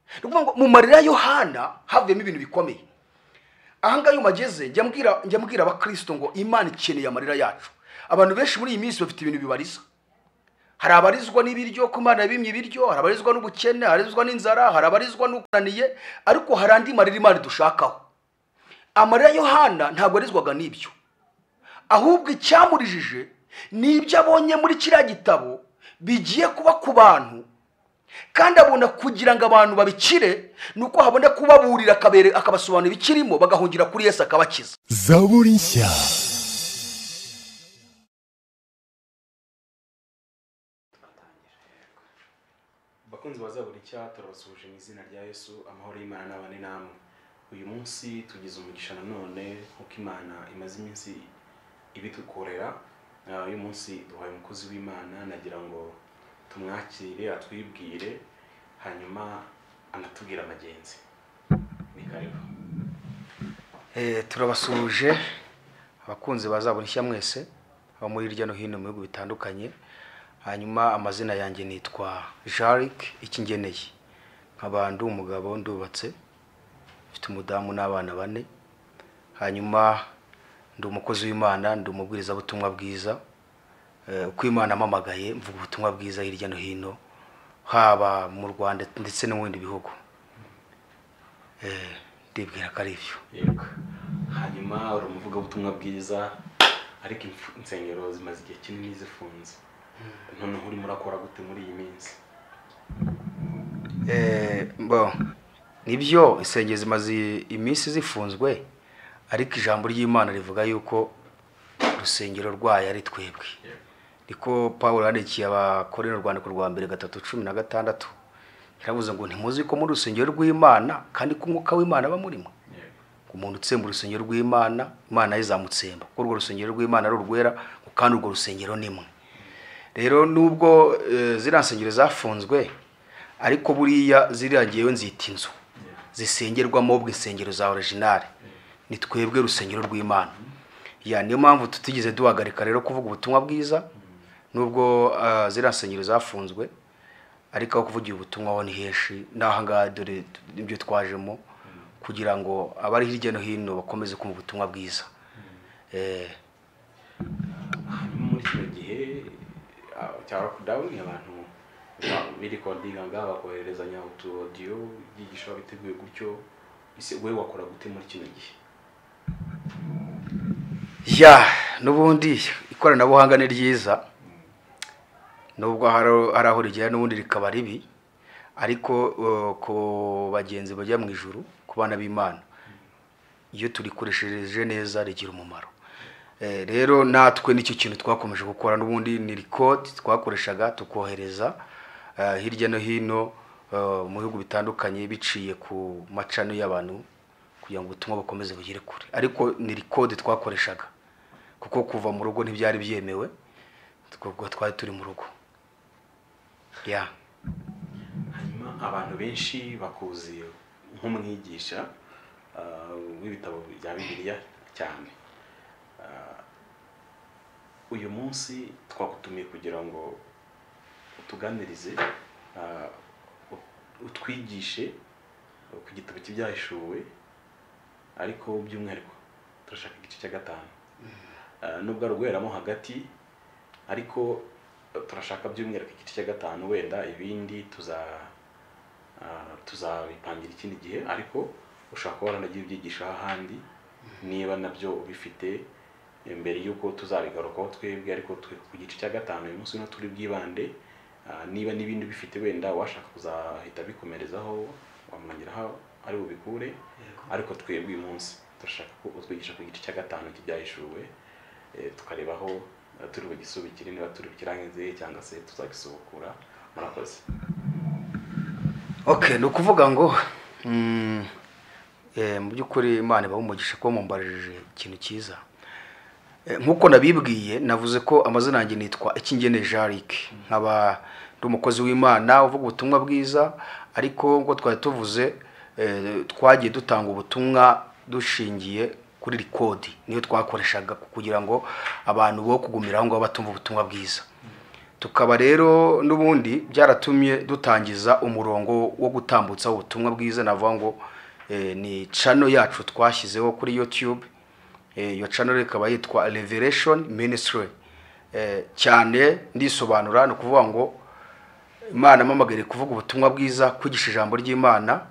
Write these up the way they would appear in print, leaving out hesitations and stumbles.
nukuvuga ngo mu marira ya Yohana havuyemo ibintu bikomeye. Ahanga yo mageze njya mbwira abakristo ngo Imana ikeneye amarira yacu. Abantu benshi muri iyi minsi bafite ibintu bibariza. Hari abarizwa n'ibiryo ko Imana yabimye ibiryo, hari abarizwa n'ubukene, hari abarizwa n'inzara, hari abarizwa n'ukunaniye, ariko hari andi marira Imana dushakaho. Amarira ya Yohana ntabwo arizwaga n'ibyo, ahubwo icyamurijije n'ibyo abonye muri kiriya gitabo bigiye kuba ku bantu, kandi abona kugira ngo abantu babikire nuko habona kubaburira akabasobanura ibikirimo, bagahungira kuri Yesu akabakiza. Zaburi nshya. Bakunzi ba Zaburi nshya, turabasuhuje mu izina rya Yesu, amahoro y'Imana n'abane namwe. Uyu munsi tugize umugisha nanone uko Imana imaze iminsi ibitukorera. Uyu munsi duhaye umukozi w'Imana, nagira ngo tumwakire atwibwire hanyuma anatubwira amagenzi. Ni karibu. Turabasuhuje abakunzi ba Zaburi nshya mwese aba muri hirya no hino mu bihugu bitandukanye. Hanyuma amazina yanjye nitwa Jarik ikingeneye. Nk'abantu umugabo ndubatse, mfite umudamu n'abana 4. Hanyuma ndi umukozi w'Imana, ndi umubwiriza butumwa bwiza. Uko Imana amamagaye mvuga ubutumwa bwiza hirya no hino, haba mu Rwanda ndetse no mu bindi bihugu. Ndibwira ko ari byo. Yego. Hanyuma uri umuvuga ubutumwa bwiza, ariko insengero zimaze igihe kinini zifunze. None uri murakora gute muri iyi minsi? Nibyo insengero zimaze iminsi zifunzwe, ariko ijambo ry'Imana rivuga yuko urusengero rwayo ari twebwe. Niko Pawulo yandikiye abakorera Rwanda ku rwa 2:16 yaravuze ngo ntimuzi ko muri urusengero rw'Imana kandi ko umwuka w'Imana aba murimo. Umuntu utsemba urusengero rw'Imana, Imana izamutsemba. Kuko urwo rusengero rw'Imana ari urwera, kandi urwo rusengero nimwe. Rero nubwo ziransengero zafunzwe, ariko buriya ziragiyewe nzita inzu zisengerwa Moble, insengero za original. Ni twebwe rusengero rw'Imana. Niyo mpamvu tutigeze duhagarika rero kuvuga ubutumwa bwiza, nubwo ziransengero zafunzwe, ariko aho kuvugira ubutumwa ho ni heshi. Nahanga dore ibyo twajemo kugira ngo abari hirya no hino bakomeze kumva ubutumwa bwiza. Muri kino gihe cya lockdown abantu birecordinga bakoherezanya audio yigisha biteguye gutyo, ise wewe wakora gute muri kino gihe? Nubundi ikoranabuhanga ni ryiza, nubwo haraho rigiye n'ubundi rikaba ribi, ariko ko bagenzi bajya mu ijuru ku bana b'Imana, iyo turikoresheje neza rigira umumaro. Rero natwe nicyo kintu twakomeje gukora, n'ubundi ni record twakoreshaga tukohereza hirya no hino mu bihugu bitandukanye biciye ku macano y'abantu kugira ngo ubutumwa bukomeze bugere kure. Ariko ni record twakoreshaga kuko kuva mu rugo ntibyari byemewe, twebwe twari turi mu rugo. Hanyuma abantu benshi bakuzi nk'umwigisha w'ibitabo bya Bibiliya cyane. Uyu munsi twakutumiye kugira ngo utuganirize, utwigishe ku gitabo cy'ibyahishuwe, ariko by'umwihariko turashaka igice cya 5. Nubwo arugweramo hagati, ariko turashaka by'umwihariko igice cya 5. Wenda ibindi tuzabipangira ikindi gihe, ariko ushaka kubona nagiye ubyigisha ahandi niba nabyo ubifite mbere yuko tuzabigarukaho twebwe. Ariko ku gice cya 5 uyu munsi no turi bwibande, niba n'ibindi bifite wenda washaka kuzahita bikomerezaho wamwongeraho ari bubikure. Ariko twebwe uyu munsi turashaka ko utwigisha ku gice cya 5 cy'ibyahishuwe, tukarebaho turi bugisubikire niba turi bukirangize cyangwa se tuzagisubukura. Murakoze. Okay, no kuvuga ngo mu by'ukuri Imana ibahe umugisha ko mumbarije ikintu cyiza. Nkuko nabibwiye, navuze ko amazina yanjye nitwa Ikingeneye Jarik, nkaba ndi umukozi w'Imana uvuga ubutumwa bwiza, ariko ngo twari tuvuze twagiye dutanga ubutumwa dushingiye kuri record, niyo twakoreshaga kugira ngo abantu bo kugumira aho ngo batumva ubutumwa bwiza. tukaba rero n'ubundi byaratumye dutangiza umurongo wo gutambutsa ubutumwa bwiza, navuga ngo ni channel yacu twashyizeho kuri YouTube. Iyo channel ikaba yitwa Revelation Ministry. Cyane ndisobanura no kuvuga ngo Imana mamagere kuvuga ubutumwa bwiza, kwigisha ijambo ry'Imana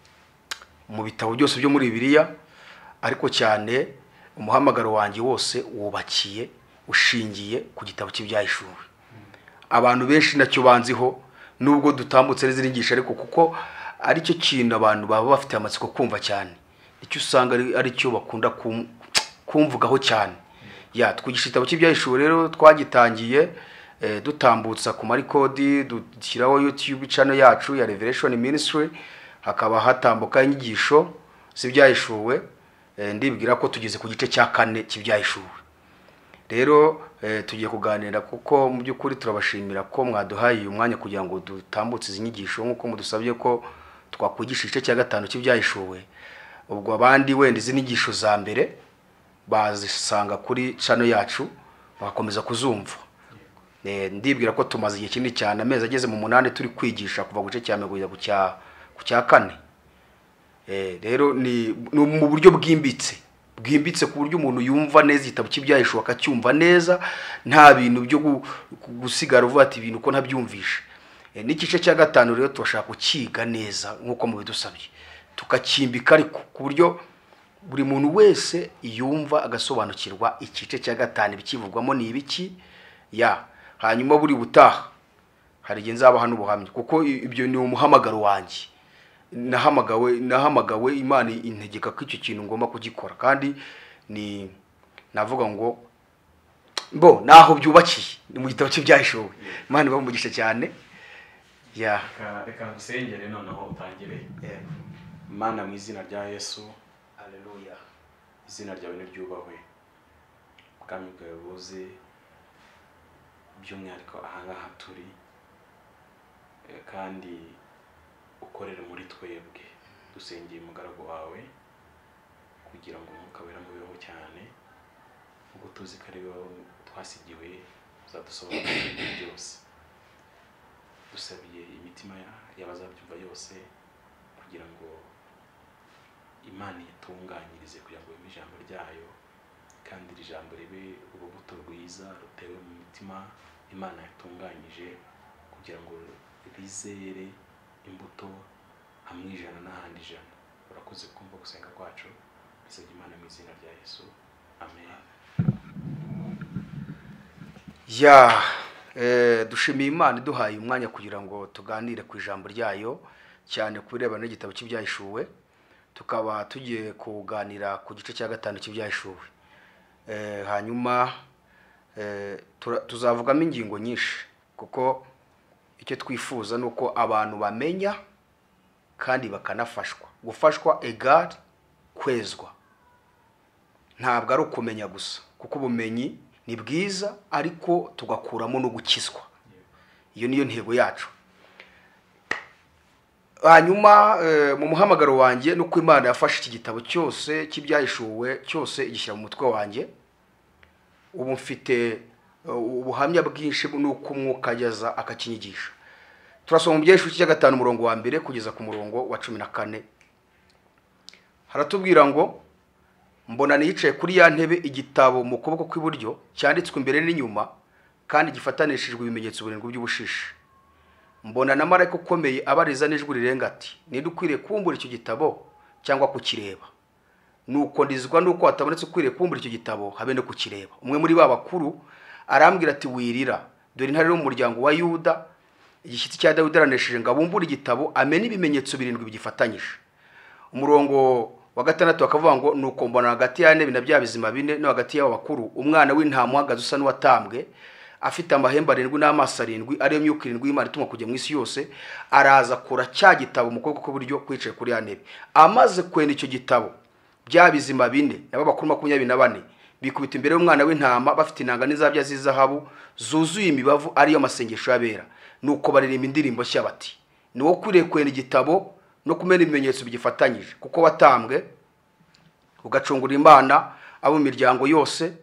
mu bitabo byose byo muri Bibiliya, ariko cyane umuhamagaro wanjye wose wubakiye ushingiye ku gitabo cy'ibyahishuwe. Abantu benshi nacyo banziho nubwo dutambutse n'iziringisha, ariko kuko ari cyo kintu abantu baba bafite amatsiko kumva cyane, icyo usanga ari cyo bakunda kumvugaho cyane. Twigisha igitabo cy'ibyahishuwe rero twagitangiye dutambutsa ku marikodi, dushyiraho YouTube channel yacu ya Revelation Ministry, hakaba hatambuka inyigisho z'ibyahishuwe. Ndibwira ko tugeze ku gice cya 4 cy'ibyahishuwe. Rero tugiye kuganira kuko mu by'ukuri turabashimira ko mwaduhaye uyu mwanya kugira ngo dutambutse izi nyigisho, nk'uko mudusabye ko twakwigisha igice cya 5 cy'ibyahishuwe. Ubwo abandi wenda izi nyigisho za mbere bazisanga kuri channel yacu bagakomeza kuzumva. Ndibwira ko tumaze igihe kinini cyane, amezi ageze mu 8 turi kwigisha kuva guce cya mbere kujya ku cya 4. Rero ni mu buryo bwimbitse ku buryo umuntu yumva neza igitabo cy'ibyahishuwe akacyumva neza, nta bintu byo gusigara uvuga ati ibintu ko ntabyumvisha. N'igice cya 5 rero turashaka kukiga neza nk'uko mubidusabye, tukakimbika ariko ku buryo buri muntu wese yumva agasobanukirwa igice cya 5 bikivugwamo ni ibiki. Hanyuma buri butaha hari igihe nzaba hano ubuhamya, kuko ibyo ni umuhamagaro wanjye. Nahamagawe Imana integeka ko icyo kintu ngomba kugikora, kandi ni navuga ngo naho byubakiye ni mu gitabo cy'ibyahishuwe. Imana umugisha cyane. Reka ngusengere noneho utangire. Mana, mu izina rya Yesu, haleluya, izina ryawe niryubahwe, ubwami bwawe buze, by'umwihariko ahangaha turi, kandi ukorere muri twebwe. Dusengeye umugaragu wawe kugira ngo umwuka wera mubeho cyane, ubwo tuzi ko ari wowe twasigiwe uzadusobanurira byose. Dusabiye imitima y'abazabyumva yose kugira ngo Imana itunganyirize, kugira ngo yumve ijambo ryayo, kandi iri jambo ribe urubuto rwiza rutewe mu mitima Imana yatunganyije, kugira ngo rizere imbuto hamwe 100 n'ahandi 100. Urakoze kumva gusenga kwacu, bisabye Imana mu izina rya Yesu, amen. Dushimiye Imana iduhaye umwanya kugira ngo tuganire ku ijambo ryayo, cyane kubirebana n'igitabo cy'ibyahishuwe. Tukaba tugiye kuganira ku gice cya 5 cy'ibyahishuwe. Hanyuma tuzavugamo ingingo nyinshi, kuko icyo twifuza nuko abantu bamenya kandi bakanafashwa. Gufashwa egal kwezwa, ntabwo ari ukumenya gusa, kuko ubumenyi ni bwiza, ariko tugakuramo no gukizwa. Iyo niyo ntego yacu. Hanyuma mu muhamagaro wanjye nuko Imana yafashe iki gitabo cyose cy'ibyahishuwe cyose igishyira mu mutwe wanjye. Ubu mfite ubuhamya bwinshi nuko umwuka yaza akakinyigisha. Turasoma mu byahishuwe cya 5 umurongo wa 1 kugeza ku murongo wa 14. Haratubwira ngo, mbona niyicaye kuri ya ntebe igitabo mu kuboko kw'iburyo cyanditswe imbere n'inyuma, kandi gifatanishijwe ibimenyetso 7 by'ubushishi. Mbona na marayika ukomeye abariza n'ijwi rirenga ati, ninde ukwiriye kumbura icyo gitabo cyangwa kukireba? Nuko ndizwa nuko hatabonetse ukwiriye kumbura icyo gitabo habe no kukireba. Umwe muri ba bakuru arambwira ati, wirira, dore intare yo mu muryango wa Yuda, igishyitsi cya Dawidi aranesheje ngo abumbure igitabo, amene ibimenyetso 7 bigifatanyije. Umurongo wa 6 akavuga ngo, nuko mbona hagati ya ntebe na bya bizima 4 no hagati y'abo bakuru umwana w'intama uhagaze usa n'uwatambwe, afite amahembe 7 n'amaso 7, ariyo myuka 7 y'Imana itumwa kujya mu isi yose. Araza kura cya gitabo mu kuboko kw'iburyo kwicaye kuri ya ntebe. Amaze kwenda icyo gitabo, bya bizima 4 nabo bakuru 24 bikubita imbere y'umwana w'intama, bafite inanga n'izabya z'izahabu zuzuye imibavu, ariyo masengesho y'abera. Nuko baririmba indirimbo nshya bati, ni wo kwiriye kwenda igitabo no kumena ibimenyetso bigifatanyije, kuko watambwe ugacungura Imana abo mu miryango yose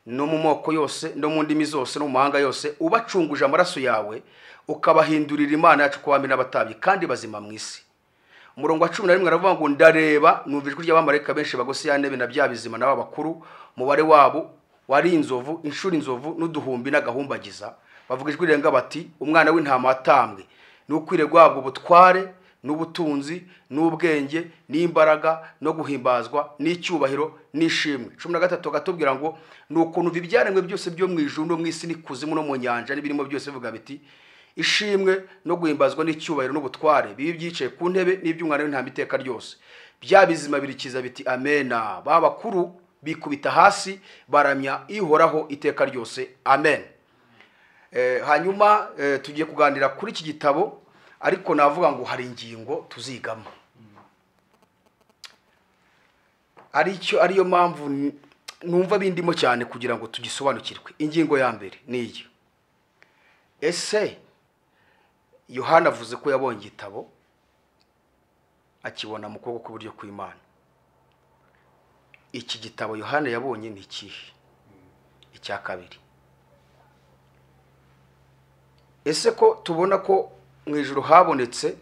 no mu moko yose no mu ndimi zose no mu mahanga yose, ubacunguje amaraso yawe ukabahindurira Imana yacu ko bami n'abatabyi kandi bazima mu isi. Umurongo wa 11 aravuga ngo ndareba numva ijwi ry'abamarayika benshi bagose ya ntebe na bya bizima n'abakuru, mubare wabo wari inzovu, inshuro inzovu n'uduhumbi n'agahumbagiza, bavuga ijwi rirenga bati umwana w'intama atambwe n'ukwire gwabwo ubutware n'ubutunzi n'ubwenge n'imbaraga no guhimbazwa n'icyubahiro n'ishimwe. 13 gatubwira ngo nukuntu ibyaremwe byose byo mu ijuru no mu isi n'ikuzimu no mu nyanja n'ibirimo byose bivuga biti ishimwe no guhimbazwa n'icyubahiro n'ubutware bibi byicaye ku ntebe n'iby'umwana w'intama iteka ryose. Bya bizima birikiza biti amena, babakuru bikubita hasi baramya ihoraho iteka ryose amen. Hanyuma tugiye kuganira kuri iki gitabo, ariko navuga ngo hari ingingo tuzigama, ariyo mpamvu numva bindimo cyane kugira ngo tugisobanukirwe. Ingingo ya mbere ni iyi: ese Yohana avuze ko yabonye igitabo akibona mu kuboko kw'iburyo kw'Imana. Iki gitabo Yohana yabonye ni ikihe? Icya kabiri, ese ko tubona ko mu ijuru habonetse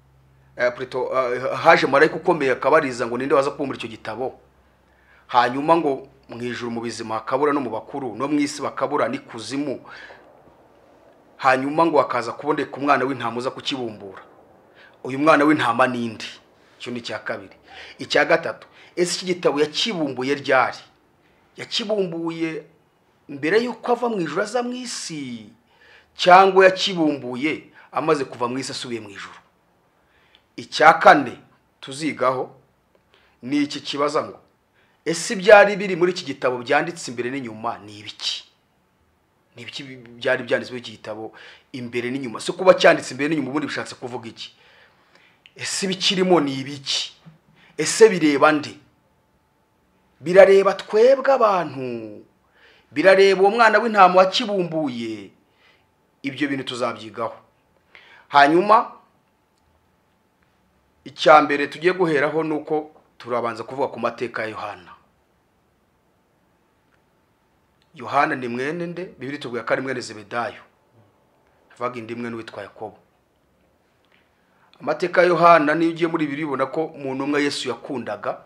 haje marayika ukomeye akabariza ngo ninde waza kumbura icyo gitabo, hanyuma ngo mu ijuru mu bizima hakabura no mu bakuru no mu isi bakabura n'ikuzimu, hanyuma ngo akaza kuboneka umwana w'intama uza kukibumbura. Uyu mwana w'intama ninde? Cyo ni cya kabiri. Icya gatatu, ese iki gitabo yakibumbuye ryari? Yakibumbuye mbere yuko ava mu ijuru aza mu isi, cyangwa yakibumbuye amaze kuva mu isi asubiye mu ijuru? Icya kane tuzigaho ni iki kibaza ngo ese byari biri muri iki gitabo byanditse imbere n'inyuma ni ibiki? Ni ibiki byari byanditse muri iki gitabo imbere n'inyuma? Se kuba cyanditse imbere n'inyuma ubundi bishatse kuvuga iki? Ese bikirimo ni ibiki? Ese bireba nde? Birareba twebwe abantu? Birareba uwo mwana w'intama wakibumbuye? Ibyo bintu tuzabyigaho. Hanyuma icya mbere tugiye guheraho nuko turabanza kuvuga ku mateka ya Yohana. Yohana ni mwene nde? Bibiri tubwira ko ari mwene Zebedayo, avuga indi mwene witwa Yakobo. Amateka ya Yohana niyo ugiye muri Bibiliya ubona ko umuntu umwe Yesu yakundaga.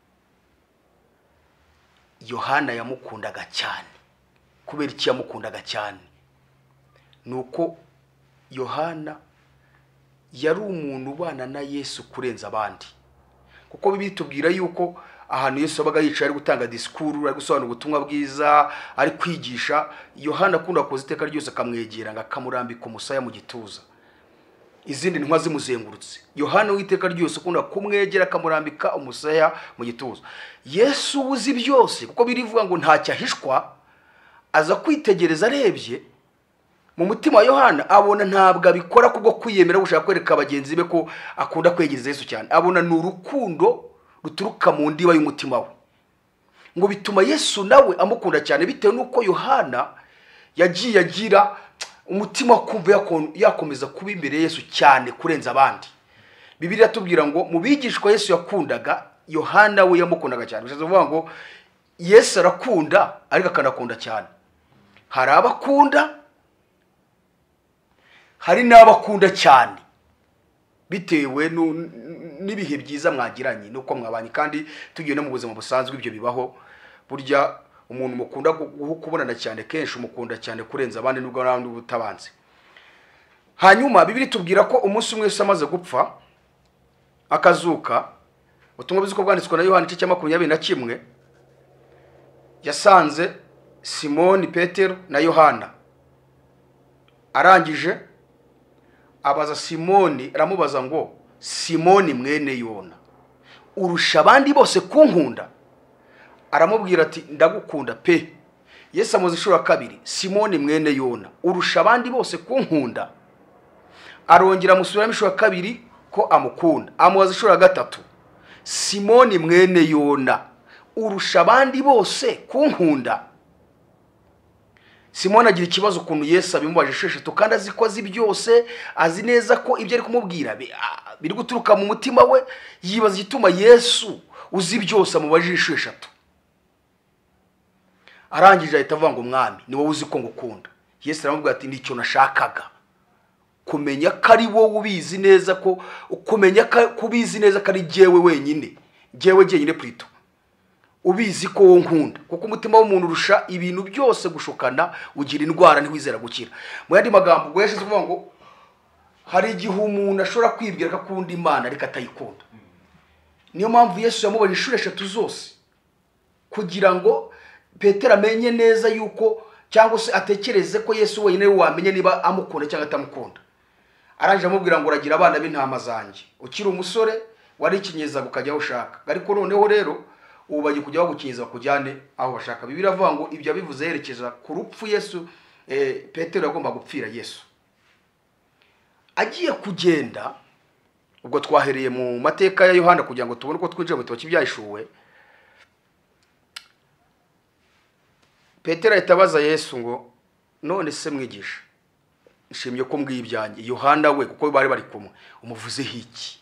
Yohana yamukundaga cyane. Kubera iki yamukundaga cyane? Nuko Yohana yari umuntu ubana na Yesu kurenza abandi. Kuko Bibiliya tubwira yuko ahantu Yesu abaga yicaye ari gutanga disikuru, ari gusobanura ubutumwa bwiza, ari kwigisha, Yohana akunda kuza iteka ryose akamwegera ngo akamurambika umusaya mu gituza, izindi ntwa zimuzengurutse. Yohana witeka ryose akunda kumwegera akamurambika umusaya mu gituza. Yesu uzi byose kuko birivuga ngo ntacyahishwa, aza kwitegereza arebye mu mutima wa Yohana, abona ntabwo abikora kubwo kwiyemera gushaka kwereka abagenzi be ko akunda kwegereza Yesu cyane. Abona n'urukundo ruturuka mu ndiba y'umutima we, ngo bituma Yesu nawe amukunda cyane, bitewe nuko Yohana yagiye agira umutima kumva yakomeza kuba imbere Yesu cyane kurenza abandi. Bibiliya tubwira ngo mu bigishwa Yesu yakundaga, Yohana we yamukundaga cyane. Bishatse kuvuga ngo Yesu arakunda ariko akanakunda cyane. Hari abakunda, hari n'abakunda cyane bitewe n'ibihe byiza mwagiranye nuko mwabanye, kandi tugiye no mu buzima busanzwe ibyo bibaho. Burya umuntu mukunda kubonana cyane kenshi umukunda cyane kurenza abandi nubwo n'abandi butabanze. Hanyuma Bibiliya tubwira ko umunsi umwe Yesu amaze gupfa akazuka, ubutumwa bwiza bwanditswe na Yohana 21 yasanze Simoni Petero na Yohana. Arangije abaza Simoni, aramubaza ngo Simoni mwene Yona, urusha abandi bose kunkunda? Aramubwira ati ndagukunda pe. Yesu amuza inshuro kabiri, Simoni mwene Yona, urusha abandi bose kunkunda? Arongera amusubiramo inshuro kabiri ko amukunda. Amubaza inshuro gatatu, Simoni mwene Yona, urusha abandi bose kunkunda? Simoni agira ikibazo ukuntu Yesu abimubaje esheshatu, kandi azi ko azi byose, azi neza ko ibyo ari kumubwira biri guturuka mu mutima we. Yibaza igituma Yesu uzi byose amubajije esheshatu. arangije ahita avuga ngo mwami ni wowe uzi ko ngukunda. Yesu aramubwira ati nicyo nashakaga, kumenya ko ari wowe ubizi neza, ko kumenya ko ubizi neza ko ari jyewe wenyine, jyewe jyenyine plutôt ubizi ko wowe nkunda, kuko umutima w'umuntu urusha ibintu byose gushukana, ugira indwara ntiwizera gukira. Mu yandi magambo ubwo yashize kuvuga ngo hari igihe umuntu ashobora kwibwira ko akunda Imana ariko atayikunda. Niyo mpamvu Yesu yamubonye inshuro 3 zose kugira ngo Petero amenye neza yuko, cyangwa se atekereze ko Yesu wenyine wamenye niba amukunda cyangwa atamukunda. Aranje amubwira ngo uragira abana b'intama zanjye, ukiri umusore wari ikinyeza gukajya aho ushaka, ariko noneho rero ubu bagiye kujya bagukinyeza bakujyane aho bashaka. Bibiliya avuga ngo ibyo bivuze yerekeza ku rupfu Yesu, Petero yagomba gupfira Yesu. Agiye kugenda, ubwo twahereye mu mateka ya Yohana kugira ngo tubone uko twinjira mu gitabo cy'ibyahishuwe. Petero ahitabaza Yesu ngo none se mwigisha, nshimye ko mbwiye ibyanjye. Yohana we kuko bari bari kumwe, umuvuzeho iki?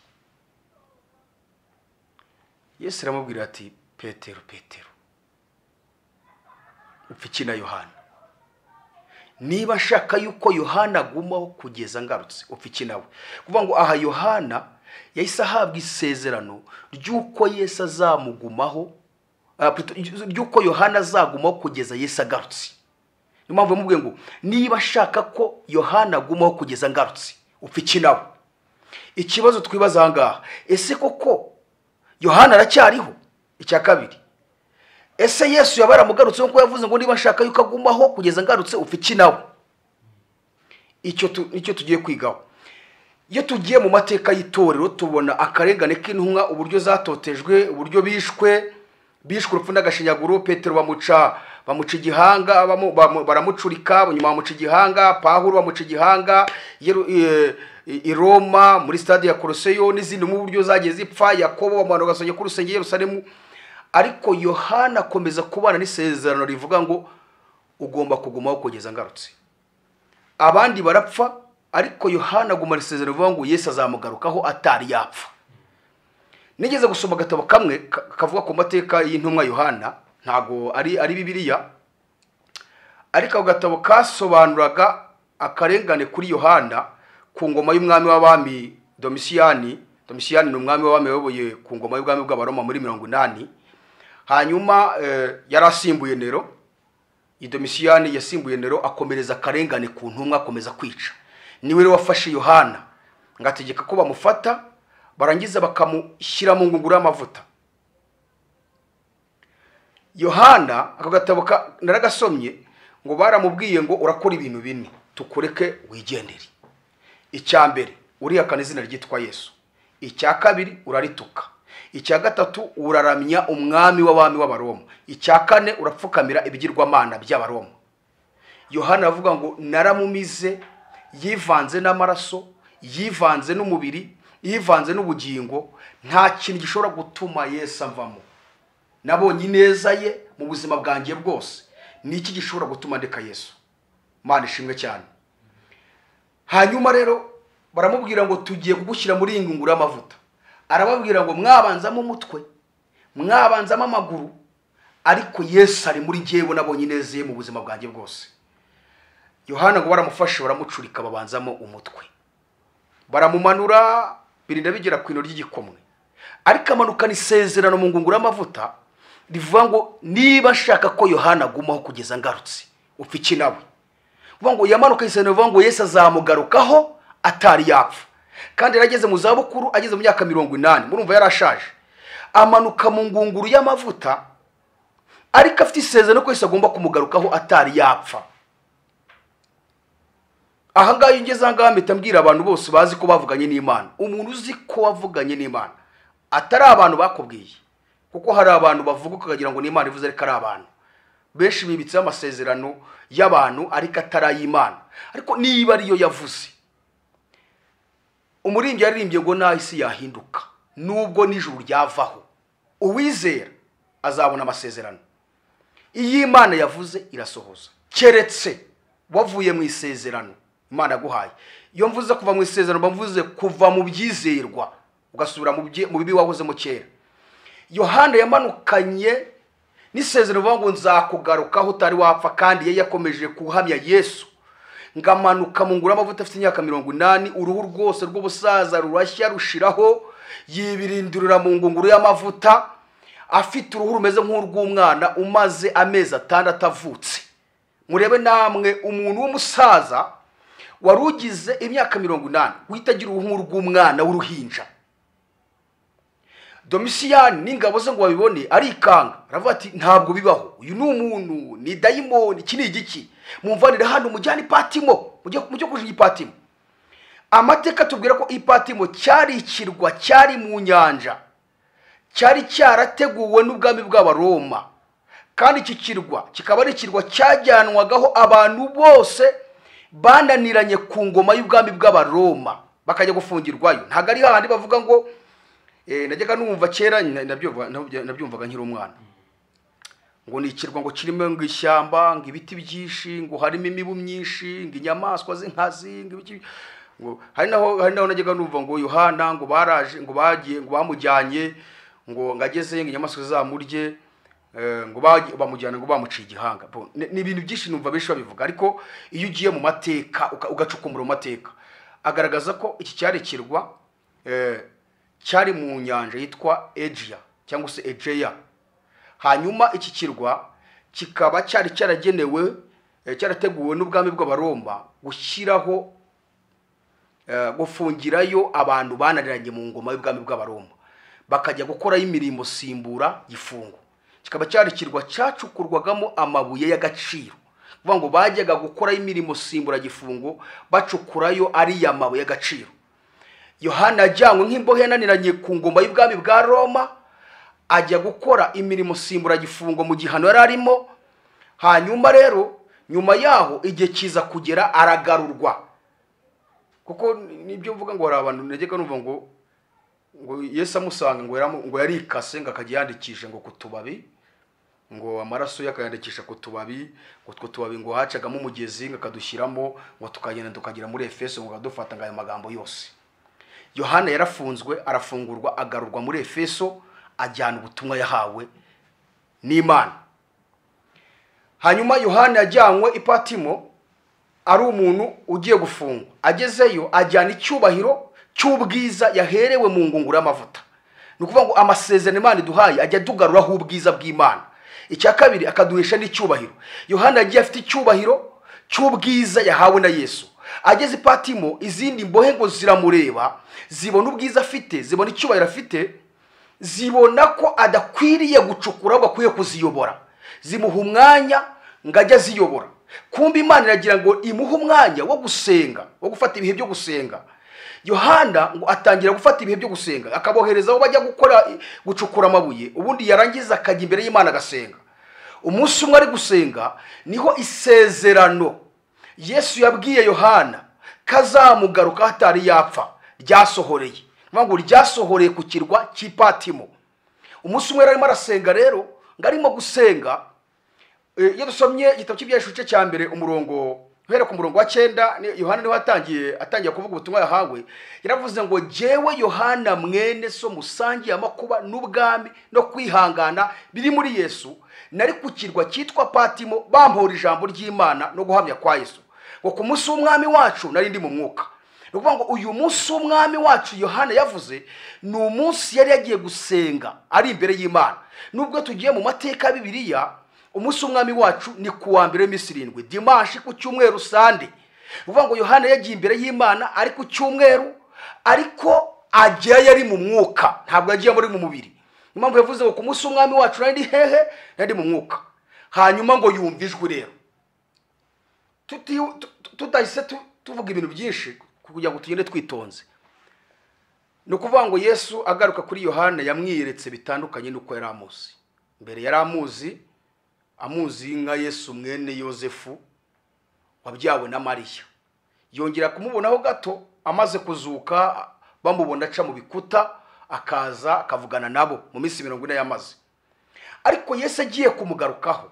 Yesu aramubwira ati Petero, Petero, Ufite na Yohana, niba nshaka yuko Yohana agumaho kugeza ngarutse, Ufite nawe. Kuvuga ngo aha Yohana yahise ahabwa isezerano ry'uko Yesu azamugumaho, ry'uko Yohana azagumaho kugeza Yesu agarutse. Niyo mpamvu yamubwiye ngo niba nshaka ko Yohana agumaho kugeza ngarutse, Ufite nawe. Ikibazo twibaza aha ngaha, ese koko Yohana aracyariho? Icya kabiri, ese Yesu yabara mugarutse nko yavuze ngo niba nshaka yuko agumaho kugeza ngarutse, Ufite nawe? Icyo tugiye kwigaho. Iyo tugiye mu mateka y'itorero tubona akarengane k'intumwa, uburyo zatotejwe, uburyo bishwe urupfu n'agashinyaguro. Petero bamuca igihanga, baramucurika, nyuma bamuca igihanga. Pawulo bamuca igihanga i Roma muri stade ya Colosseum, n'izindi mu buryo zagiye zipfa. Yakobo bamwana gasonye ku rusengero Yerusalemu. Ariko Yohana akomeza kubana n'isezerano rivuga ngo ugomba kugumaho kugeza ngarutse. Abandi barapfa, ariko Yohana agumana isezerano rivuga ngo Yesu azamugarukaho atari yapfa. Nigeze gusoma gatabo kamwe kavuga ku mateka y'intumwa Yohana, ntago ari Bibiliya, ariko gatabo kasobanuraga akarengane kuri Yohana ku ngoma y'umwami w'abami Domisiyani. Domisiyani ni umwami w'abami wayoboye ku ngoma y'ubwami bw'Abaroma muri 80. Hanyuma yarasimbuye Nero. Domisiyani yasimbuye Nero, akomereza akarengane ku ntumwa, akomeza kwica. Niwe rero wafashe Yohana ngategeka ko bamufata, barangiza bakamushyira mu ngunguru y'amavuta. Yohana ako gatabo naragasomye ngo baramubwiye ngo urakora ibintu bine, tukureke wigendere. Icya mbere urihakana izina ryitwa Yesu. Icya kabiri urarituka. Icya gatatu uraramya umwami w'abami w'Abaroma. Icya kane urapfukamira ibigirwamana by'Abaroma. Yohana avuga ngo naramumize, yivanze n'amaraso, yivanze n'umubiri, yivanze n'ubugingo, nta kintu gishobora gutuma Yesu amvamo. Nabonye ineza ye mu buzima bwanjye bwose, niki gishobora gutuma ndeka Yesu? Mana ishimwe cyane. Hanyuma rero baramubwira ngo tugiye kugushyira muri ingunguru y'amavuta. Arababwira ngo mwabanzamo umutwe, mwabanzamo amaguru, ariko Yesu ari muri jyewe, nabonye ineza ye mu buzima bwanjye bwose. Yohana ngo baramufashe, baramucurika, babanzamo umutwe, baramumanura, birinda bigera ku ino ry'igikomwe. Ariko amanukana isezerano mu ngunguru y'amavuta rivuga ngo niba nshaka ko Yohana agumaho kugeza ngarutse, Ufite nawe. Kuvuga ngo yamanuka isezerano rivuga ngo Yesu azamugarukaho atari yapfa. Kandi yarageze mu zabukuru, ageze mu myaka 80, murumva yarashaje. Amanuka mu ngunguru y'amavuta, ariko afite isezerano ko Yesu agomba kumugarukaho atari yapfa. Aha ngaho ngeze aha mpita mbwira abantu bose bazi ko bavuganye n'Imana. Umuntu uzi ko wavuganye n'Imana atari abantu bakubwiye, kuko hari abantu bavuga ukagira ngo n'Imana ivuze ariko ari abantu. Benshi bibitse amasezerano y'abantu ariko atari ay'Imana. Ariko niba ariyo yavuze, umurimbyi yaririmbye ngo naho isi yahinduka, nubwo n'ijuru ryavaho, uwizera azabona amasezerano. Iyi Imana yavuze irasohoza, keretse wavuye mu isezerano Imana guhaye. Iyo mvuze kuva mu isezerano mvuze kuva mu byizerwa ugasubira mu bibi wahoze mu kera. Yohana yamanukanye n'isezerano bivuga ngo nzakugarukaho utari wapfa, kandi yari yakomeje kuhamya Yesu. Ngamanuka mu ngura amavuta afite imyaka 80, uruhu rwose rw'ubusaza rurashya rushiraho, yibirindurira mu ngunguru y'amavuta, afite uruhu rumeze nk'urw'umwana umaze amezi 6 avutse. Murebe namwe umuntu w'umusaza warugize imyaka 80 witagira uruhu rw'umwana w'uruhinja. Domisiyani n'ingabo ze ngo babibone arikanga, aravuga ati ntabwo bibaho, uyu ni umuntu, ni dayimoni, iki ni igiki, mumvanire hano mujyane Ipatimo, mujye kujya Ipatimo. Amateka tubwira ko Ipatimo cyari ikirwa cyari mu nyanja, cyari cyarateguwe n'ubwami bw'Abaroma, kandi iki kirwa kikaba ari ikirwa cyajyanwagaho abantu bose bananiranye ku ngoma y'ubwami bw'Abaroma bakajya gufungirwayo. Ntago ari hahandi bavuga ngo najyaga numva kera nabyumvaga nkiri umwana ngo ni ikirwa ngo kirimo ngo ishyamba, ngo ibiti byinshi, ngo harimo imibu myinshi, ngo inyamaswa z'inkazi, ngo ibiki, ngo hari naho najyaga numva ngo Yohana ngo baraje, ngo bagiye, ngo bamujyanye, ngo ngageze ngo inyamaswa zamurye, ngo bamujyana, ngo bamuciye igihanga. Ni ibintu byinshi numva benshi babivuga, ariko iyo ugiye mu mateka ugacukumbura mu mateka agaragaza ko iki cyari kirwa cyari mu nyanja yitwa Aegea cyangwa se Aegea. Hanyuma iki kirwa kikaba cyari cyaragenewe, cyarateguwe n'ubwami bw'Abaroma gushyiraho gufungirayo abantu bananiranye mu ngoma y'ubwami bw'Abaroma, bakajya gukora imirimo simbura gifungo. Kikaba cyari kirwa cyacukurwagamo amabuye y'agaciro, kuvuga ngo bajyaga gukora imirimo simbura gifungo bacukurayo ari amabuye y'agaciro. Yohana ajyanywe nk'imbohe yananiranye ku ngoma y'ubwami bwa Roma, ajya gukora imirimo simbura gifungo mu gihano yari arimo. Hanyuma rero nyuma yaho igihe kiza kugera aragarurwa, kuko nibyo mvuga ngo hari abantu negeka numva ngo Yesu amusanga ngo yarikase, ngo akajya yandikisha ngo kutubabi, ngo amaraso yakayandikisha kutubabi, ngo tubabi ngo hacagamo umugezi ngo akadushyiramo, ngo tukagenda tukagira muri Efeso, ngo adufata ngayo magambo yose. Yohana yarafunzwe, arafungurwa, agarurwa muri Efeso, ajyana ubutumwa yahawe n'Imana. Hanyuma Yohana yajyanywe Ipatimo ari umuntu ugiye gufungwa. Agezeyo ajyana icyubahiro cy'ubwiza yaherewe mu ngunguru y'amavuta. Ni ukuvuga ngo amasezerano Imana iduhaye ajya tugaruraho ubwiza bw'Imana. Icya kabiri akaduhesha n'icyubahiro. Yohana yagiye afite icyubahiro cy'ubwiza yahawe na Yesu. Ageze Ipatimo, izindi mbohe ngo ziramureba, zibona ubwiza afite, zibona icyubahiro afite, zibona ko adakwiriye gucukura, ahubwo akwiye kuziyobora. Zimuha umwanya ngo ajye aziyobora. Kumbe Imana iragira ngo imuhe umwanya wo gusenga, wo gufata ibihe byo gusenga. Yohana ngo atangira gufata ibihe byo gusenga, akabohereza aho bajya gucukura amabuye, ubundi yarangiza akajya imbere y'Imana agasenga. Umunsi umwe ari gusenga niho isezerano Yesu yabwiye Yohana kazamugaruka hatari yapfa ryasohoreye. Ngo ryasohoreye ku kirwa cy'Ipatimo. Umunsi umwe arimo arasenga rero, ngo arimo gusenga, iyo dusomye igitabo cy'Ibyahishuriwe cya mbere umurongo uhera ku murongo wa 9, Yohana niwe atangiye kuvuga ubutumwa yahawe. Yaravuze ngo jewe Yohana mwene so musangiye amakuba n'ubwami no kwihangana biri muri Yesu, nari ku kirwa cyitwa Patimo bampora ijambo ry'Imana no guhamya kwa Yesu. Ngo ku munsi w'umwami wacu nari ndi mu mwuka. Ni ukuvuga ngo uyu munsi w'umwami wacu Yohana yavuze ni umunsi yari yagiye gusenga ari imbere y'Imana. Nubwo tugiye mu mateka ya Bibiliya, umunsi w'umwami wacu ni kuwa mbere w'iminsi 7, dimanche ku cyumweru sande. Uvuga ngo Yohana yagiye imbere y'Imana ari ku cyumweru, ariko agiye yari mu mwuka, ntabwo yagiye muri mu mubiri. Impamvu yavuze ngo ku munsi w'umwami wacu nari hehe, nari mu mwuka. Hanyuma ngo yumva ijwi rero. Tutahise tuvuga ibintu byinshi kugira ngo tugende twitonze. No kuvuga ngo Yesu agaruka kuri Yohana yamwiyeretse bitandukanye nuko yari amuzi. Mbere yari amuzi nka Yesu mwene Yosefu wabyawe na Mariya. Yongera kumubonaho gato amaze kuzuka, bamubona aca mu bikuta, akaza akavugana nabo mu minsi 40 yamaze. Ariko Yesu agiye kumugarukaho,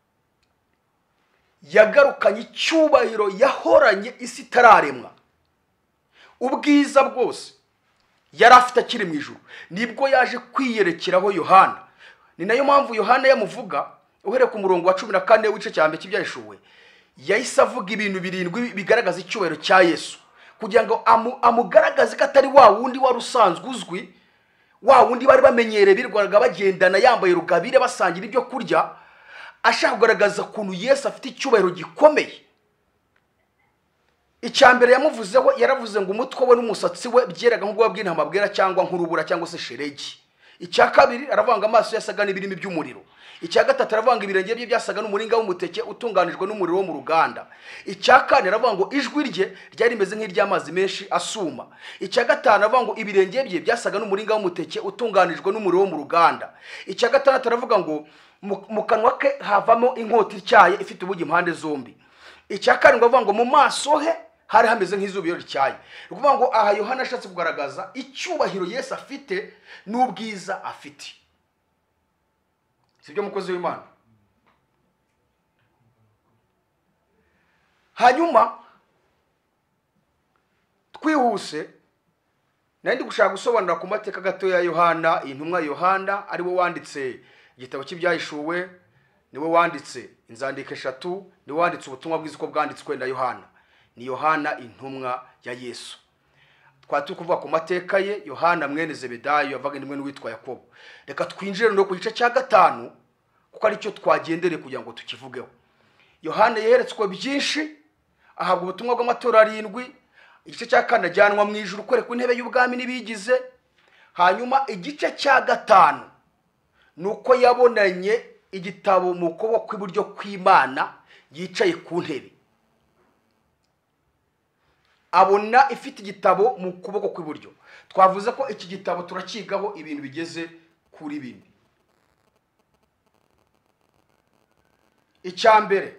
yagarukanye icyubahiro yahoranye isi itararemwa. Ubwiza bwose yari afite akiri mu ijuru nibwo yaje kwiyerekeraho Yohana. ni nayo mpamvu Yohana yamuvuga uhereye ku murongo wa 14 w'ice cyambe cy'ibyahishuwe, yahise avuga ibintu birindwi bigaragaza icyubahiro cya Yesu, kugira ngo amugaragaze ko atari wa wundi wari usanzwe uzwi, wa wundi bari bamenyereye birwaga bagendana yambaye rugabire basangira ibyo kurya. Ashaka kugaragaza ukuntu Yesu afite icyubahiro gikomeye. Icyambere yamuvuzeho, yaravuze ngo umutwe we n'umusatsi we byeraga nk'ubwo bw'intama bwera cyangwa nk'urubura cyangwa se sheregi. Icya kabiri aravanga amaso yasaga n'ibirimi by'umuriro. Icya gatatu aravanga ibirenge bye byasaga n'umuringa w'umuteke utunganijwe n'umuriro wo mu ruganda. Icya kane aravanga ngo ijwi rye ryari rimeze nk'iry'amazi menshi asuma. Icya gatanu aravanga ngo ibirenge bye byasaga n'umuringa w'umuteke utunganijwe n'umuriro wo mu ruganda. Icya gatandatu aravuga ngo mu kanwa ke havamo inkota ityaye ifite ubugi impande zombi. Icya karindwi avuga ngo mu maso he hari hameze nk'izuba iyo rityaye. Ukuvuga ngo aha Yohana ashatse kugaragaza icyubahiro Yesu afite n'ubwiza afite. Sibyo mukozi w'Imana? Hanyuma twihuse nandi gushaka gusobanura ku mateka gato ya Yohana, intumwa Yohana ari we wanditse igitabo cy'ibyahishuwe, niwe wanditse inzandiko 3, niwe wanditse ubutumwa bwiza uko bwanditswe na Yohana. Ni Yohana intumwa ya Yesu. Twatu kuvuga ku mateka ye, Yohana mwene Zebedayo yavaga nimwe n'uwitwa Yakobo. Reka twinjire no ku gice cya 5 kuko ari cyo twagendere kugira ngo tukivugeho. Yohana yeretswe byinshi, ahabwa ubutumwa bw'amatora 7. Igice cya 4 ajyanwa mu ijuru kwereka intebe y'ubwami nibigize. Hanyuma igice cya 5 nuko yabonanye igitabo mu kuboko kw'iburyo kw'Imana yicaye ku ntebe. Abona ifite igitabo mu kuboko kw'iburyo. Twavuze ko iki gitabo turakigaho ibintu bigeze kuri 4. Icyambere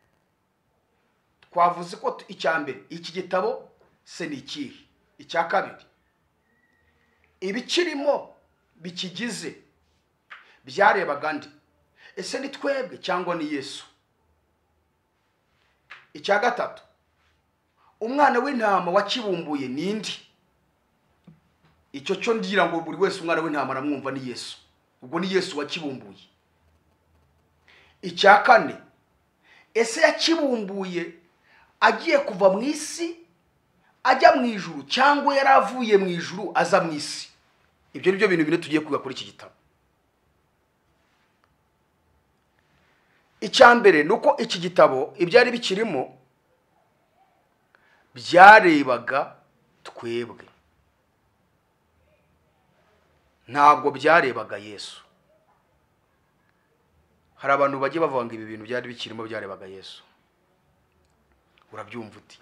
twavuze ko icyambere iki gitabo se ni ikihe. Icya kabiri ibikirimo bikigize byarebaga ndi, ese ni twebwe cyangwa ni Yesu. Icya gatatu umwana w'intama wakibumbuye nindi. Icyo cyo ndira ngo buri wese umwana w'intama aramwumva ni Yesu, ubwo ni Yesu wakibumbuye. Icya kane ese yakibumbuye agiye kuva mu isi ajya mu ijuru cyangwa yaravuye mu ijuru aza mu isi. Ibyo nibyo bintu bine tugiye kwiga kuri iki gitabo. Icyambere nuko iki gitabo ibyari bikirimo byarebaga twebwe, ntabwo byarebaga Yesu. Hari abantu bagiye bavanga ibi bintu byari bikirimo byarebaga Yesu. Urabyumva uti?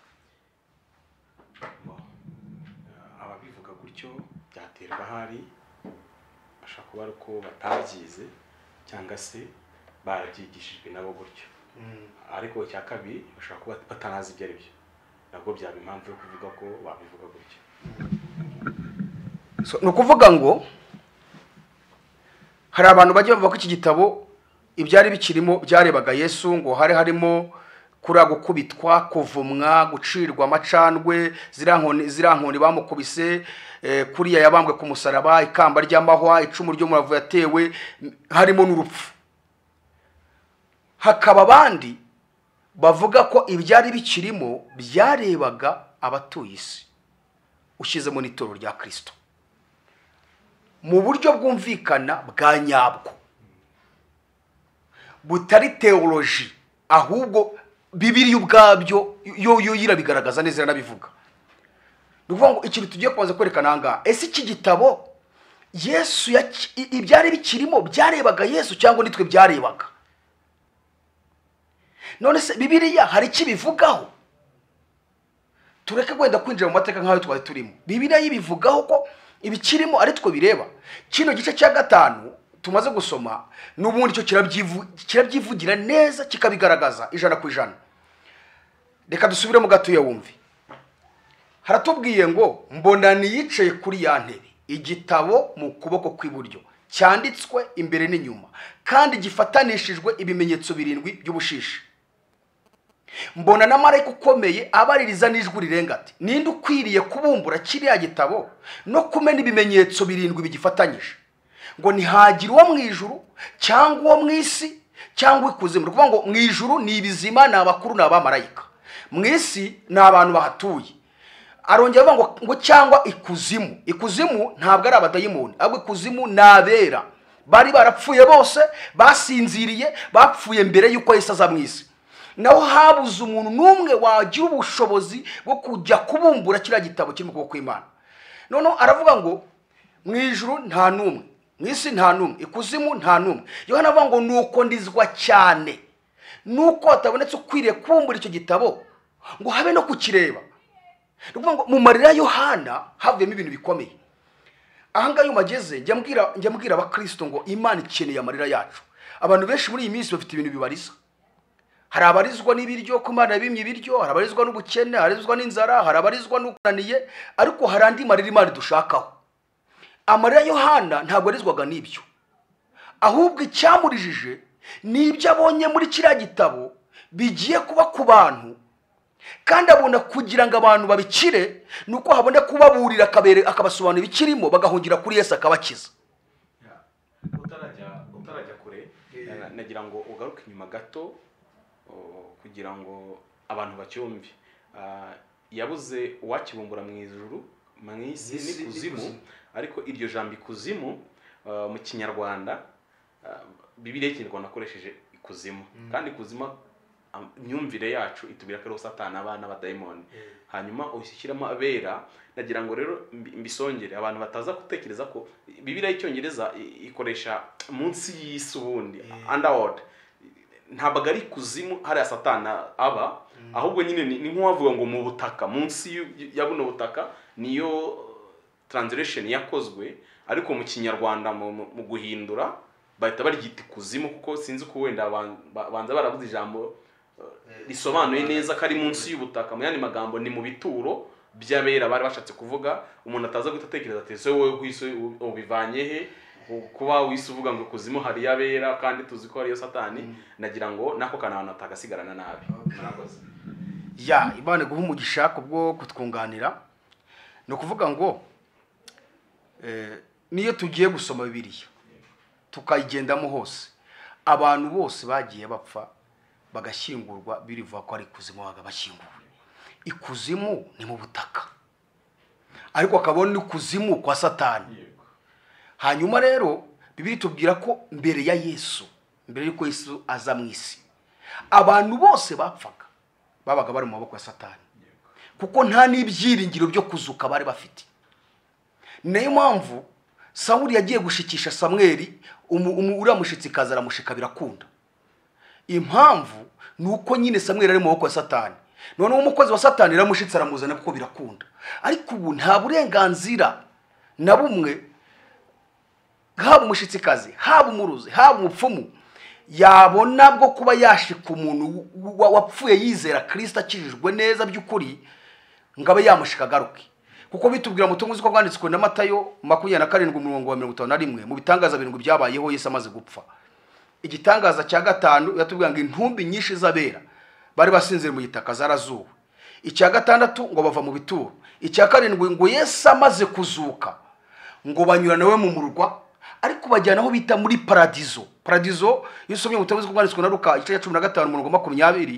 Ababivuga gutyo byaterwa hari bashaka kuba ko batabyize cyangwa se barabyigishijwe nabo gutyo. Ariko cya kabiri bashaka kuba batanazi ibyo ari byo, nabwo byaba impamvu yo kuvuga ko babivuga gutyo. No kuvuga ngo hari abantu bagiye bavuga ko iki gitabo ibyari bikirimo byarebaga Yesu, ngo harimo kura gukubitwa, kuvumwa, gucirwa amacandwe, zirankoni bamukubise, kuriya yabambwe ku musaraba, ikamba ry'amahwa, icumu ryo muravu yatewe, harimo n'urupfu. Hakaba abandi bavuga ko ibyari bikirimo byarebaga abatuye isi, ushyizemo n'itoro rya Kristo mu buryo bwumvikana bwa nyabwo, butari teoloji, ahubwo Bibiliya ubwabyo yo yirabigaragaza neza nabivuga. Nuvuga ngo ikintu tugiye kubanza kwerekana hanga, ese iki gitabo Yesu ibyari bikirimo byarebaga Yesu cyangwa nitwe byarebaga? None se Bibiliya hari kibivugaho? Tureke kwenda kwinjira mu mateka nkaho twari turimo. Bibiliya yibivugaho ko ibikirimo ari twe bireba. Kino gice cya 5 tumaze gusoma n'ubundi cyo kirabyivugira neza kikabigaragaza 100%. Reka dusubire mu gatuye wumve. Haratubwiye ngo mbona niyicaye kuri ya ntebe, igitabo mu kuboko kw'iburyo cyanditswe imbere n'inyuma kandi gifatanishijwe ibimenyetso 7 by'ubushishi. Mbona na marayika ukomeye abaririza n'ijwi rirenga ati, ninde ukwiriye kubumbura kiriya gitabo no kumena ibimenyetso 7 bigifatanyije? ngo ntihagira uwo mu ijuru cyangwa uwo mu isi cyangwa ikuzimu. Kuvuga ngo mu ijuru ni ibizima, ni abakuru, ni abamarayika. Mu isi ni abantu bahatuye. Arongera avuga ngo cyangwa ikuzimu. Ikuzimu ntabwo ari abadayimoni, ahubwo ikuzimu ni abera bari barapfuye bose, basinziriye, bapfuye mbere y'uko Yesu aza mu isi. Naho habuze umuntu n'umwe wagira ubushobozi bwo kujya kubumbura kiriya gitabo kiri mu kuboko kw'Imana. Noneho aravuga ngo mu ijuru nta n'umwe, mu isi nta n'umwe, ikuzimu nta n'umwe. Yohana avuga ngo nuko ndizwa cyane nuko hatabonetse ukwiriye kubumbura icyo gitabo ngo habe no kukireba. Ngo mu marira Yohana havuyemo ibintu bikomeye. Ahangayo mageze njya mbwira abakristo ngo Imana ikeneye amarira yacu. Abantu benshi muri iyi minsi bafite ibintu bibariza. Hari abarizwa n'ibiryo ko Imana yabimye ibiryo, hari abarizwa n'ubukene, hari abarizwa n'inzara, hari abarizwa n'ukunaniye, ariko hari andi marira Imana dushakaho. Amarira Yohana ntabwo arizwaga n'ibyo, ahubwo icyamurijije n'ibyo abonye muri kiriya gitabo bigiye kuba ku bantu, kandi abona kugira ngo abantu babikire nuko habone kubaburira akabasobanura ibikirimo, bagahungira kuri Yesu akabakiza. utarajya kure nagira ngo ugaruke inyuma gato kugira ngo abantu bacyumve. Yabuze uwakibumbura mu ijuru, mu isi n'ikuzimu, ariko iryo jambo ikuzimu mu Kinyarwanda Bibiliya y'Ikinyarwanda akoresheje ikuzimu, kandi ikuzimu imyumvire yacu itubwira ko ari Satani, abana b'abadayimoni. Hanyuma ushyiramo abera. Nagira ngo rero mbisongere abantu bataza gutekereza ko Bibiliya y'Icyongereza ikoresha munsi y'isi ubundi, underworld. Ntabwo ari ikuzimu hariya Satani aba, ahubwo nyine ni nk'uwavuga ngo mu butaka, munsi ya buno butaka. Niyo translation yakozwe, ariko mu Kinyarwanda mu guhindura bahita baryita ikuzimu, kuko sinzi ko wenda banza barabuze ijambo risobanuye neza ko ari munsi y'ubutaka. Mu yandi magambo ni mu bituro by'abera bari bashatse kuvuga. Umuntu ataza gutekereza ati se wowe kwise ubivanye he kuba wise uvuga ngo kuzimu hari yabera kandi tuzi ko ari yo Satani. Nagira ngo nako kana abantu atagasigarana nabi. Murakoze. Imana guha umugisha kubwo kutwunganira. No kuvuga ngo niyo tugiye gusoma Bibiliya tukayigendamo hose, abantu bose bagiye bapfa bagashyingurwa birivuga ko ari ikuzimu bashyinguwe. Ikuzimu ni mu butaka, ariko akabona ikuzimu kwa Satani. Hanyuma rero Bibiliya itubwira ko mbere ya Yesu, mbere yuko Yesu aza mu isi, abantu bose bapfaga babaga bari mu maboko ya Satani, kuko nta n'ibyiringiro byo kuzuka bari bafite. Niyo mpamvu Sawuli yagiye gushikisha Samweli, uriya mushitsi kaza aramushika birakunda. Impamvu nuko nyine Samweli ari mu maboko ya Satani. Noneho umukozi wa Satani aramushitse aramuzana kuko birakunda. Ariko ubu nta burenganzira na bumwe, haba umushitsi kazi, haba umuruzi, haba umupfumu, yabona bwo kuba yashika umuntu wapfuye yizera Kristo akijijwe neza by'ukuri ngabe yamushika garuke. Kuko bitubwira mu tunguzi ko bwanditswe na Matayo 27:51 mu bitangaza birindwi byabayeho Yesu amaze gupfa. Igitangaza cya gatanu yatubwira ngo intumbi nyinshi z'abera bari basinzire mu gitaka zarazuwe. Icya gatandatu ngo bava mu bituro. Icya karindwi ngo Yesu amaze kuzuka ngo banyura nawe mu murwa, ariko bajyana aho bita muri paradizo. Paradizo yisomye mu tunguzi ko bwanditswe na Luka 15:20,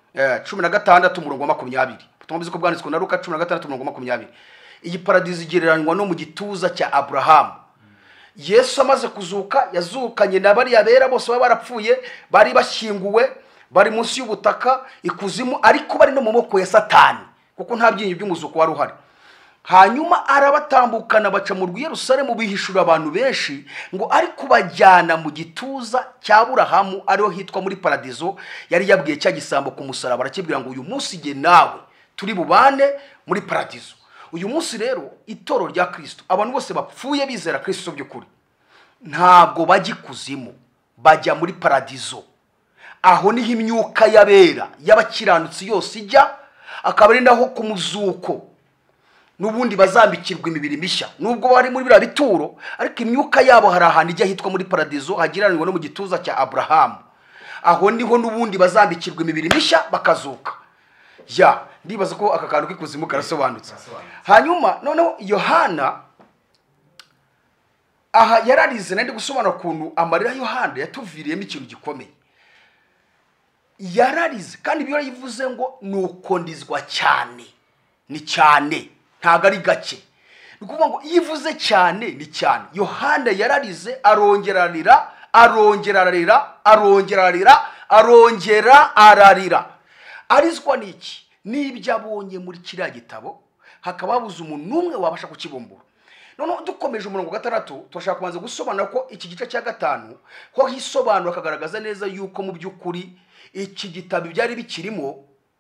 16:20. Tunguzi ko bwanditswe na Luka 16:20. Iyi paradizo igereranywa no mu gituza cya Abrahamu. Yesu amaze kuzuka, yazukanye na bari yabera bose barapfuye, bari bashyinguwe, bari munsi y'ubutaka ikuzimu, ariko bari no mu maboko ya Satani, kuko nta byinyi by'umuzuko wari uhari. Hanyuma arabatambukana baca mu Yerusalemu, bihishura abantu benshi ngo ari kubajyana mu gituza cya Abrahamu, ariho hitwa muri paradizo. Yari yabwiye cya gisambo ku musaraba, arakibwira ngo uyu munsi nge nawe turi bubane muri paradizo. Uyu munsi rero itoro rya Kristo, abantu bose bapfuye bizera Kristo by'ukuri, ntabwo bajya ikuzimu, bajya muri paradizo. Aho niho imyuka y'abera y'abakiranutsi yose ijya, akaba ari naho ku muzuko n'ubundi bazambikirwa imibiri mishya. Nubwo bari muri biriya bituro, ariko imyuka yabo hari ahantu ijya hitwa muri paradizo, hagiranirwa no mu gituza cya Abrahamu. Aho niho n'ubundi bazambikirwa imibiri mishya bakazuka. Ndibaza ko aka kantu k'ikuzimu karasobanutse. Hanyuma noneho Yohana aha yararize nandi gusobanura kuntu amarira Yohana yatuviriyemo ikintu gikomeye. Yararize kandi ibyo yivuze ngo nuko ndizwa cyane, ni cyane ntago ari gake. Nikuvuga ngo yivuze cyane ni cyane. Yohana yararize arongerarira arizwa niki nibyo abonye muri kiriya gitabo, hakaba habuze umuntu numwe wabasha kukibumbura. None dukomeje umurongo gatandatu turashaka kubanza gusobanura ko iki gice cya gatanu ko hisobanura akagaragaza neza yuko mu byukuri iki gitabo byari bikirimo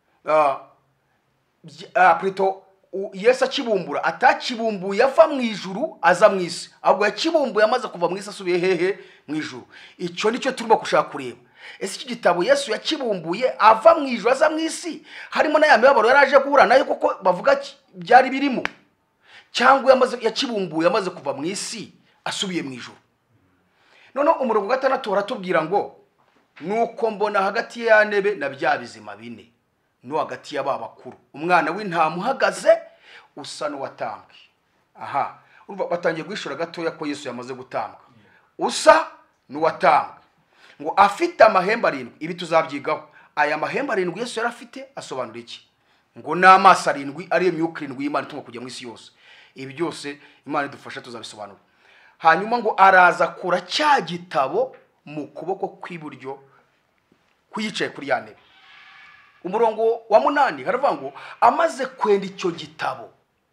plutôt Yesu akibumbura atakibumbuye ava mu ijuru aza mu isi, ahubwo yakibumbuye amaze kuva mu isi asubiye hehe mu ijuru. Icyo nicyo turimo gushaka kureba. Ese iki gitabo Yesu yakibumbuye ava mu ijuru aza mu isi harimo na ya mibabaro yaraje guhura nayo kuko bavuga byari birimo, cyangwa yakibumbuye amaze kuva mu isi asubiye mu ijuru? None umurongo gatandatu uratubwira ngo nuko mbona hagati ya ntebe na bya bizima bine no hagati y'aba bakuru umwana w'intama uhagaze usa n'uwatambwe. Aha urumva batangiye guhishura gatoya ko Yesu yamaze gutambwa, usa n'uwatambwe, ngo afite amahembe arindwi. Ibi tuzabyigaho. Aya mahembe arindwi Yesu yari afite asobanura iki? Ngo n'amaso arindwi ariyo myuka irindwi y'Imana ituma kujya mu isi yose. Ibi byose Imana idufasha tuzabisobanura. Hanyuma ngo araza kura cya gitabo mu kuboko kw'iburyo kuyicaye kuri ya ntebe. Umurongo wa 8 haravuga ngo amaze kwenda icyo gitabo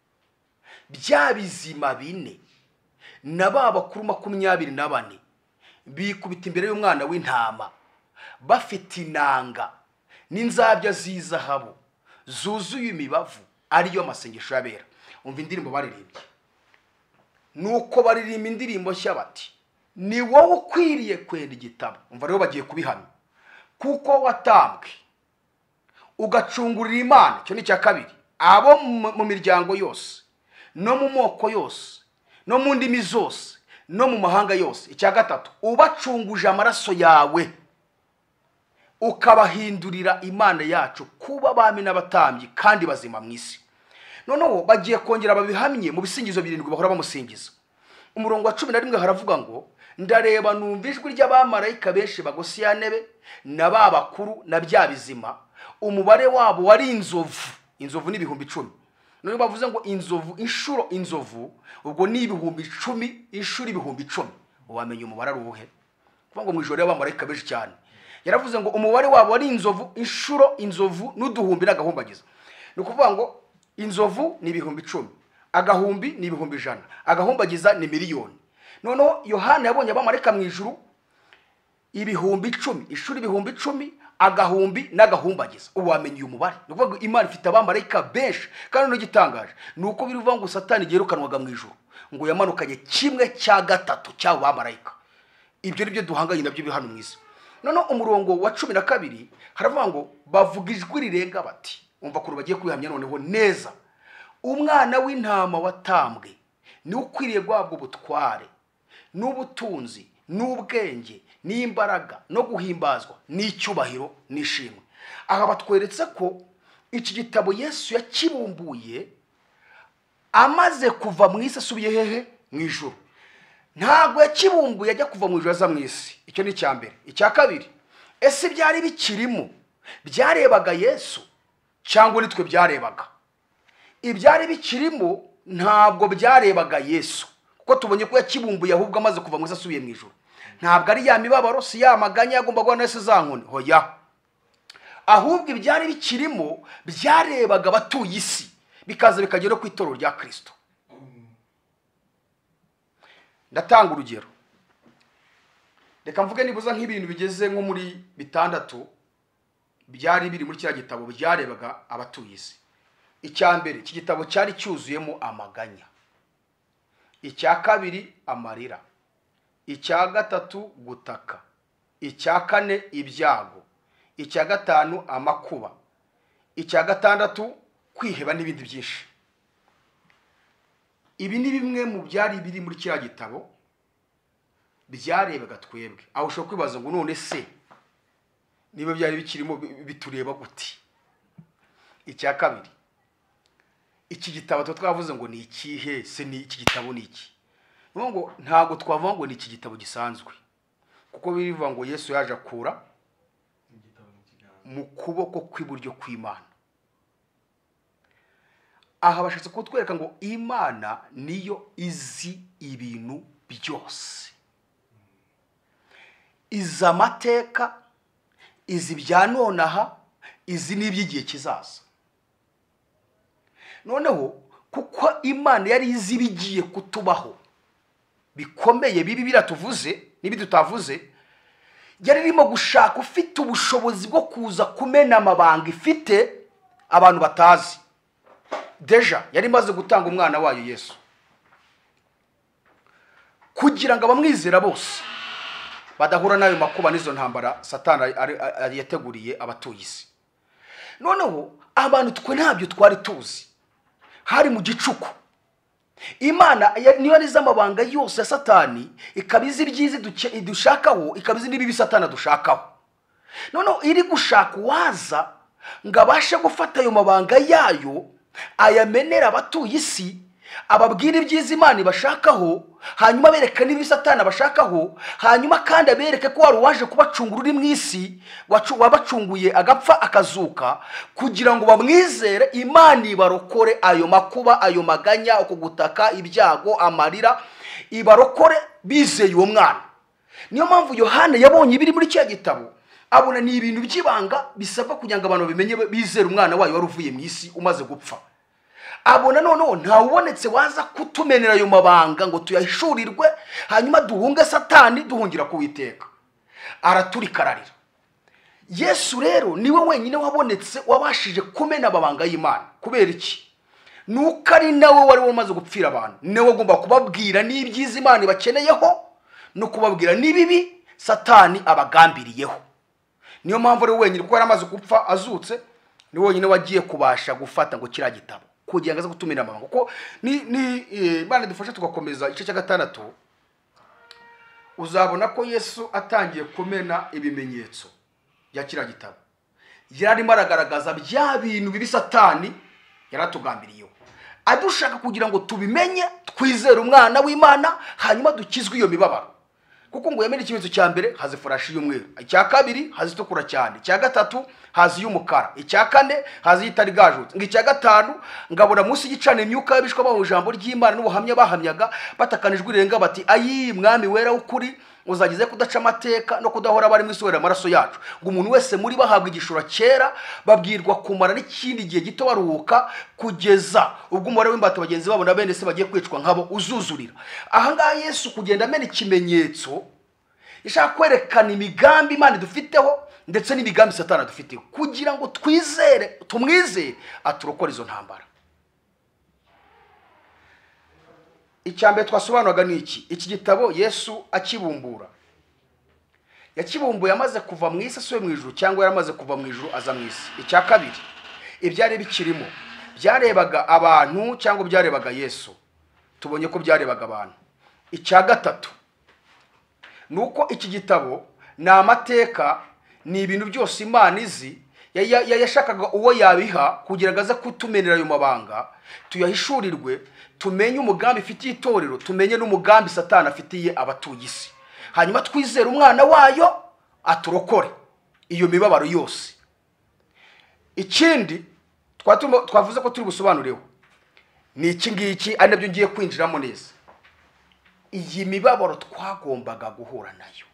bya bizima bine na ba bakuru 24 bikubita imbere y'umwana w'intama bafite inanga n'inzabya z'izahabu zuzuye imibavu ariyo masengesho yabera. Umva indirimbo baririmbye. Nuko baririmba indirimbo nshya bati ni wowe ukwiriye kwenda igitabo. Umva rero bagiye kubihamya kuko watambwe ugacungurira Imana. Cyo ni cya kabiri. Abo mu miryango yose no mu moko yose no mu ndimi zose no mu mahanga yose. Icya gatatu ubacunguje amaraso yawe ukabahindurira Imana yacu kuba bami n'abatambyi kandi bazima mu isi. Noneho bagiye kongera babihamye mu bisingizo birindwi bahora bamusingiza. Umurongo wa 11 haravuga ngo ndareba numva ijwi ry'abamarayika benshi bagose ya ntebe na ba bakuru na bya bizima, umubare wabo wari inzovu. Inzovu ni 10,000. None bavuze ngo inzovu inshuro inzovu ubwo ni 10,000 inshuro 10,000. Wamenye umubare ari ubuhe? Kuvuga ngo mu ijoro y'abamarayika benshi cyane. Yaravuze ngo umubare wabo wari inzovu inshuro inzovu n'uduhumbi n'agahumbagiza. Ni kuvuga ngo inzovu ni 10,000, agahumbi ni 100,000, agahumbagiza ni miliyoni. Noneho Yohana yabonye abamarayika mu ijuru 10,000 inshuro 10,000, agahumbi n'agahumbagiza. Uwamenye uyu mubare. Ni kuvuga Imana ifite abamarayika benshi kandi no gitangaje nuko biruvuga ngo Satani yerukanwaga mu ijuru ngo yamanukanye 1/3 cy'abo bamarayika. Ibyo nibyo duhanganye nabyo bihano mu isi. None umurongo wa 12 haravuga ngo bavuga ijwi rirenga bati, umva kuri bagiye kubihamya noneho neza, umwana w'intama watambwe ni ukwiriye guhabwa ubutware n'ubutunzi n'ubwenge n'imbaraga no guhimbazwa n'icyubahiro n'ishimwe. Aha batweretse ko iki gitabo Yesu yakibumbuye amaze kuva mu isi asubiye hehe mu ijuru. Ntago yakibumbuye ajya kuva mu ijuru aza mu isi. Icyo ni cya mbere. Icya kabiri, ese byari bikirimo byarebaga Yesu cyangwa nitwe byarebaga? Ibyari bikirimo ntabwo byarebaga Yesu kuko tubonye ko yakibumbuye ahubwo amaze kuva mu isi asubiye mu ijuru. Ntabwo ari ya mibabaro si ya maganya yagomba guhana Yesu zankone. Hoya. Ahubwo ibyari bikirimo byarebaga abatuye isi bikaza bikagera ku itorero rya Kristo. Ndatanga urugero. Reka mvuge nibuza nk'ibintu bigeze nko muri 6 byari biri muri kiriya gitabo byarebaga abatuye isi. Icya mbere, iki gitabo cyari cyuzuyemo amaganya. Icya kabiri, amarira. Icya gatatu, gutaka. Icya kane, ibyago. Icya gatanu, amakuba. Icya gatandatu, kwiheba n'ibindi byinshi. Ibi ni bimwe mu byari biri muri kiriya gitabo byarebaga twebwe. Aho ushobora kwibaza ngo none se niba byari bikirimo bitureba gute? Icya kabiri, iki gitabo twavuze ngo ni ikihe se? Ni iki gitabo ni iki? ngo ntago twavuga ngo ni iki gitabo gisanzwe kuko bivuga ngo Yesu yaje akura mu kuboko kw'iburyo kw'Imana. Aha bashatse kutwereka ngo Imana niyo izi ibintu byose, izi amateka, izi bya nonaha, izi n'iby'igihe kizaza. Noneho kuko Imana yari izi bigiye kutubaho bikomeye bibi biratuvuze nibi tutavuze, yari irimo gushaka ufite ubushobozi bwo kuza kumena amabanga ifite abantu batazi. Deja yari maze gutanga umwana wayo Yesu kugira ngo abamwizera bose badahura nayo makuba n'izo ntambara Satani yateguriye abatuye isi. Noneho abantu twe ntabyo twari tuzi, hari mu gicuku. Imana niyo niza amabanga yose ya Satani, ikabizi ibyizi dushakaho, ikabizi n'ibibi Satani dushakaho. Noneho iri gushaka waza ngo abashe gufata ayo mabanga yayo ayamenera abatuye isi, ababwira ibyiza Imana ibashakaho, hanyuma bereka n'ibibi Satani abashakaho, hanyuma kandi abereke ko wari waje kubacungura uri mu isi, wabacunguye agapfa akazuka, kugira ngo bamwizere Imana ibarokore ayo makuba, ayo maganya, ukugutaka, ibyago, amarira, ibarokore bizeye uwo mwana. Niyo mpamvu Yohana yabonye ibiri muri cya gitabo, abona ni ibintu by'ibanga bisaba kugira ngo abantu bimenye bizere umwana wayo wari uvuye mu isi umaze gupfa. Abona noneho ntawubonetse waza kutumenera ayo mabanga ngo tuyahishurirwe, hanyuma duhunge Satani duhungira ku Uwiteka. Araturikararira. Yesu rero niwe wenyine wabonetse wabashije kumena amabanga y'Imana. Kubera iki? Nuko ari nawe wari wamaze gupfira abantu, nawe agomba kubabwira n'ibyiza Imana bakeneyeho no kubabwira n'ibibi Satani abagambiriyeho. Niyo mpamvu ari wenyine kuko yaramaze gupfa azutse, ni wenyine wagiye kubasha gufata ngo kira gitabo kugira ngo aze gutumira amabanga. Kuko Imana dufasha tugakomeza igice cya 6, uzabona ko Yesu atangiye kumena ibimenyetso bya kira gitabo. Yarimo aragaragaza bya bintu bibi Satani yaratugambiriyeho, adushaka kugira ngo tubimenye, twizere umwana w'Imana, hanyuma dukizwe iyo mibabaro. Kuko ngo yemera ikimenyetso cya mbere haze furashi y'umweru, icya kabiri haze itukura cyane, icya gatatu haze y'umukara, icya kane haze itari gajutse, ngo icya gatanu ngabona munsi y'igicana imyuka y'abishwa baho ijambo ry'Imana n'ubuhamya bahamyaga batakanijwe irenga bati ayi mwami wera ukuri uzagize kudaca amateka no kudahora bari mwisubira amaraso yacu, ngo umuntu wese muri bahabwa igishura cyera, babwirwa kumara n'ikindi gihe gito baruhuka kugeza ubwo umubare w'imbata bagenzi babo na bene se bagiye kwicwa nkabo uzuzurira. Aha ngaha Yesu kugenda amena ikimenyetso ishaka kwerekana imigambi Imana dufiteho ndetse n'imigambi Satani dufiteho, kugira ngo twizere, tumwizere aturokora izo ntambara. Icyambere twasobanuraga ni iki gitabo Yesu akibumbura, yakibumbuye amaze kuva mu isi asuye mu ijuru, cyangwa yaramaze kuva mu ijuru aza mu isi. Icya kabiri, ibyari bikirimo byarebaga abantu cyangwa byarebaga Yesu, tubonye ko byarebaga abantu. Icya gatatu nuko iki gitabo ni amateka, ni ibintu byose Imana izi yashakaga uwo yabiha kugira ngo aze kutumenera ayo mabanga, tuyahishurirwe, tumenye umugambi ifitiye itorero, tumenye n'umugambi Satani afitiye abatuye isi, hanyuma twizere umwana wayo aturokore iyo mibabaro yose. Ikindi twavuze ko turi busobanureho ni iki ngiki, ari nabyo ngiye kwinjiramo neza. Iyi mibabaro twagombaga guhura nayo,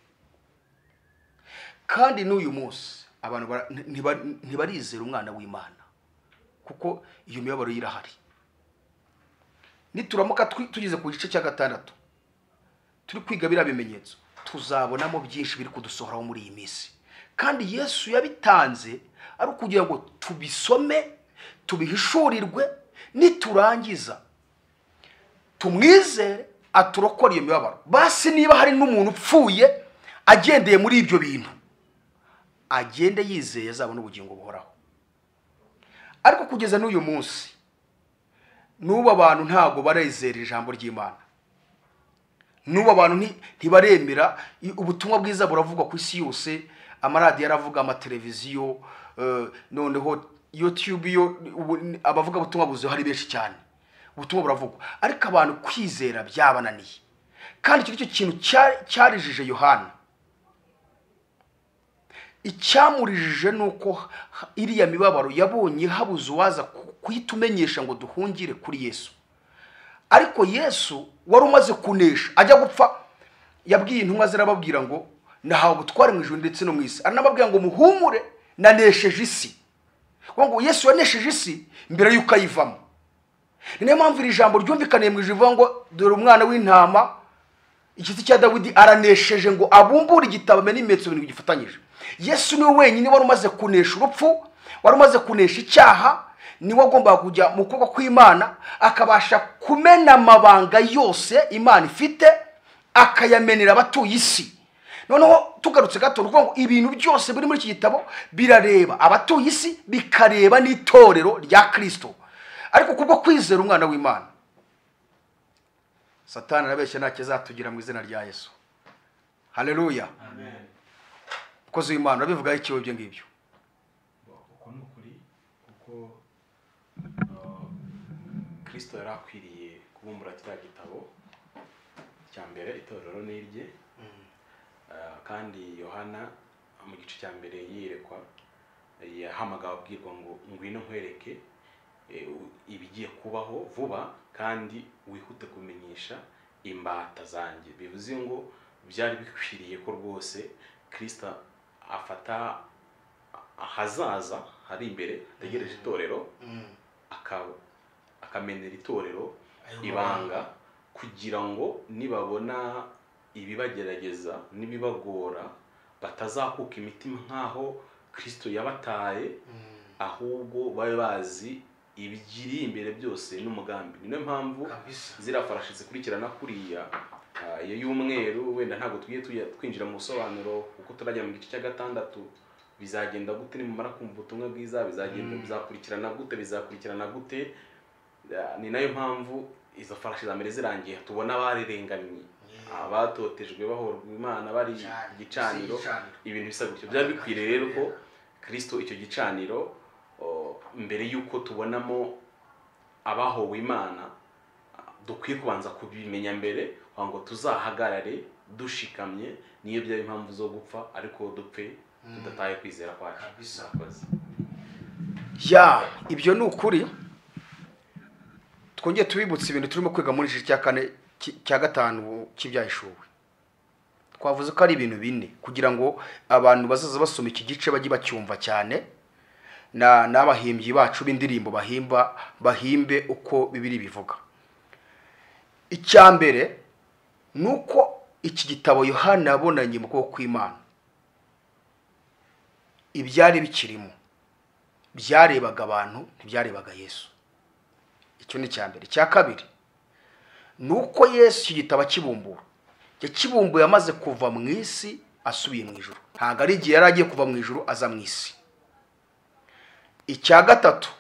kandi n'uyu munsi abantu ntibarizera umwana w'Imana kuko iyo mibabaro irahari. Nituramuka tugeze ku gice cya 6 turi kwiga bira bimenyetso, tuzabonamo byinshi biri kudusohoraho muri iyi minsi, kandi Yesu yabitanze ari kugira ngo tubisome, tubihishurirwe, niturangiza tumwizere aturokora iyo mibabaro. Basi niba hari n'umuntu upfuye agendeye muri ibyo bintu, agende yizeye azabona ubugingo buhoraho. Ariko kugeza n'uyu munsi nuba abantu ntago barezera ijambo ry'Imana, nuba abantu ntibaremera ubutumwa bwiza buravugwa ku isi yose, amaradiyo aravuga, amateleviziyo, noneho YouTube yo abavuga ubutumwa buzo hari benshi cyane. ubutumwa buravugwa, ariko abantu kwizera byabananiye. Kandi icyo kintu cyarijije Yohana. Icyamurijije nuko iriya mibabaro yabonye habuze uwaza kuyitumenyesha ngo duhungire kuri Yesu. Ariko Yesu wari umaze kunesha, ajya gupfa, yabwiye intumwa zirababwira ngo nahawe ubutware mu ijuru ndetse no mu isi. Aranababwira ngo muhumure, nanesheje isi. Ngo Yesu yanesheje isi mbere yuko ayivamo. Niyo mpamvu iri jambo ryumvikaniye mu ijuru ngo dore umwana w'intama, igiti cya Dawidi aranesheje ngo abumbure igitabo n'ibimenyetso bintu gifatanyije. Yesu niwe wenyine wari umaze kunesha urupfu, wari umaze kunesha icyaha, niwe agomba kujya mu kuboko kw'Imana akabasha kumena amabanga yose Imana ifite, akayamenera abatuye isi. Noneho tugarutse gato ruvuga ngo ibintu byose biri muri iki gitabo birareba abatuye isi, bikareba n'itorero rya Kristo. Ariko kubwo kwizera umwana w'Imana, Satani arabeshya ntacyo azatugira mu izina rya Yesu. Haleluya. Amen. Mukozi w'Imana bivuga iki ibyo ngibyo? Uko nukuri kuko Kristo yarakwiriye kubumbura kiriya gitabo cya mbere, itorero n'irye. Kandi Yohana mu gice cya mbere yirekwa yahamagawe abwirwa ngo ngwino nkwereke ibigiye kubaho vuba kandi wihute kumenyesha imbata zanjye. Bivuze ngo byari bikwiriye ko rwose Kristo afata ahazaza hari imbere ategereje itorero, akamenera itorero ibanga, kugira ngo nibabona ibibagerageza n'ibibagora batazakuka imitima nkaho Kristo yabataye, ahubwo babe bazi ibigiri imbere byose n'umugambi. Niyo mpamvu zirafarashi zikurikirana kuriya iyo y'umweru, wenda ntabwo tugiye twinjira mu busobanuro kuko turajya mu gice cya 6 bizagenda gute nimumara kumva ubutumwa bwiza, bizakurikirana gute. Ni nayo mpamvu izo farashi za mbere zirangiye tubona abarerenganye, abatotejwe bahorwa Imana bari gicaniro, ibintu bisa gutyo. Byari bikwiriye rero ko Kristo icyo gicaniro mbere yuko tubonamo abahowe Imana dukwiye kubanza kubimenya mbere, ngo tuzahagarare dushikamye. Niyo byari impamvu zo gupfa, ariko dupfe tudataye kwizera kwacu. Murakoze. Ibyo ni ukuri. Twongeye tubibutse ibintu turimo kwiga muri iki cya 4 cya 5 cy'ibyahishuwe. Twavuze ko ari ibintu bine kugira ngo abantu bazaza basoma iki gice bajye bacyumva cyane, n'abahimbyi bacu b'indirimbo bahimbe uko Bibiri bivuga. Icya mbere nuko iki gitabo Yohana yabonanye mu kuboko kw'Imana. Ibyari bikirimo byarebaga abantu, ntibyarebaga Yesu. Icyo ni cya mbere. Cya kabiri nuko Yesu iki gitabo kibumbura, yakibumbuye amaze kuva mu isi asubiye mu ijuru. Ntabwo ari igihe yari agiye kuva mu ijuru aza mu isi. Icya gatatu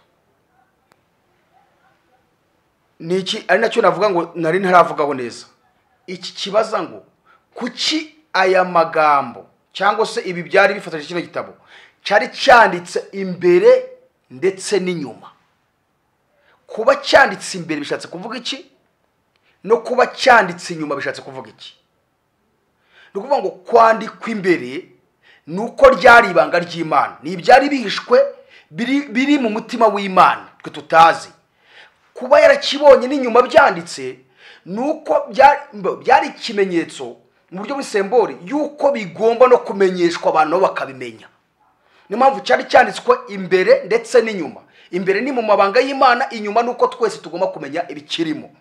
niki ari nacyo navuga ngo nari ntaravugaho neza. Iki kibaza ngo kuki aya magambo cyangwa se ibi byari bifatanyije kino gitabo cyari cyanditse imbere ndetse n'inyuma. Kuba cyanditse imbere bishatse kuvuga iki, no kuba cyanditse inyuma bishatse kuvuga iki? Nukuvuga ngo kwandikwa imbere nuko ryari ibanga ry'Imana, ni ibyari bihishwe biri mu mutima w'Imana twe tutazi. Kuba yarakibonye n'inyuma byanditse nuko byari ikimenyetso mu buryo bw'isembori yuko bigomba no kumenyeshwa abantu bakabimenya. Ni mpamvu cyari cyanditswe imbere ndetse n'inyuma. Imbere ni mu mabanga y'Imana, inyuma nuko twese tugomba kumenya ibikirimo.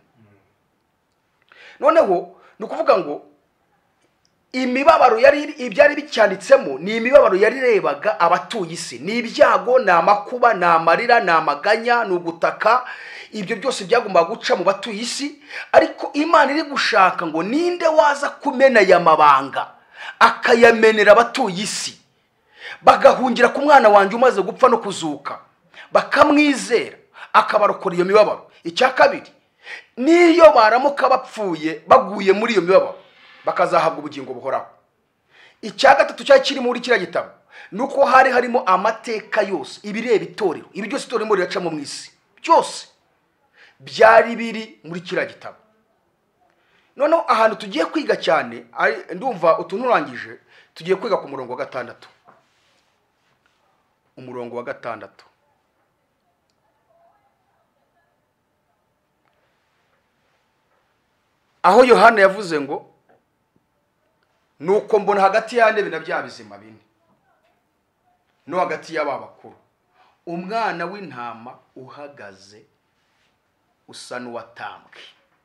Noneho nukuvuga ngo imibabaro ibyari bicyanditsemo ni imibabaro yarirebaga abatuye isi, ni ibyago, ni amakuba, ni amarira, ni amaganya, ni ugutaka. Ibyo byose byagomba guca mu batuye isi, ariko Imana iri gushaka ngo ninde waza kumena aya mabanga akayamenera abatuye isi, bagahungira ku mwana wanjye umaze gupfa no kuzuka, bakamwizera akabarokora iyo mibabaro. Icya kabiri, niyo baramuka bapfuye baguye muri iyo mibabaro bakazahabwa ubugingo buhoraho. Icya gatatu cyari kiri muri kiriya gitabo nuko hari harimo amateka yose ibireba itorero, ibi byose itorero riraca mu isi byose byari biri muri kiriya gitabo. Noneho ahantu tugiye kwiga cyane, ndumva utunurangije, tugiye kwiga ku murongo wa 6. Umurongo wa 6. Aho Yohana yavuze ngo nuko mbona hagati y'andebe na bya bizima bine no hagati y'ababakuru umwana w'intama uhagaze usa n'uwatambwe,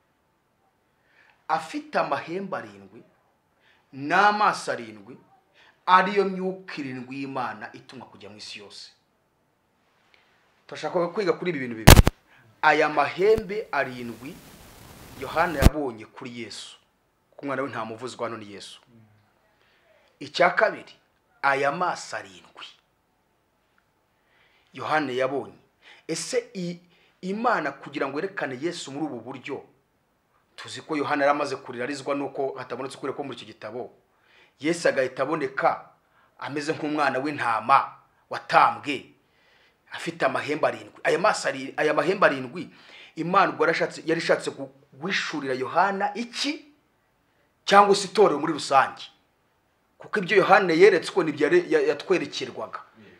afite amahembe 7 n'amaso 7, ariyo myuka 7 y'Imana itumwa kujya mu isi yose. Turashaka kwiga kuri ibi bintu bibiri. Aya mahembe 7 Yohana yabonye kuri Yesu, ku mwana w'intama uvuzwa hano ni Yesu. Icya kabiri, aya maso 7 Yohana yabonye. Ese Imana kugira ngo yerekane Yesu muri ubu buryo, tuzi ko Yohana yaramaze kurirarizwa nuko hatabonetse kure ko muri iki gitabo Yesu agahita aboneka ameze nk'umwana w'intama watambwe afite amahembe 7. Aya mahembe 7 Imana yarishatse guhishurira Yohana iki cyangwa se itorero muri rusange, kuko ibyo Yohana yeretswe nibyo yatwerekerwaga.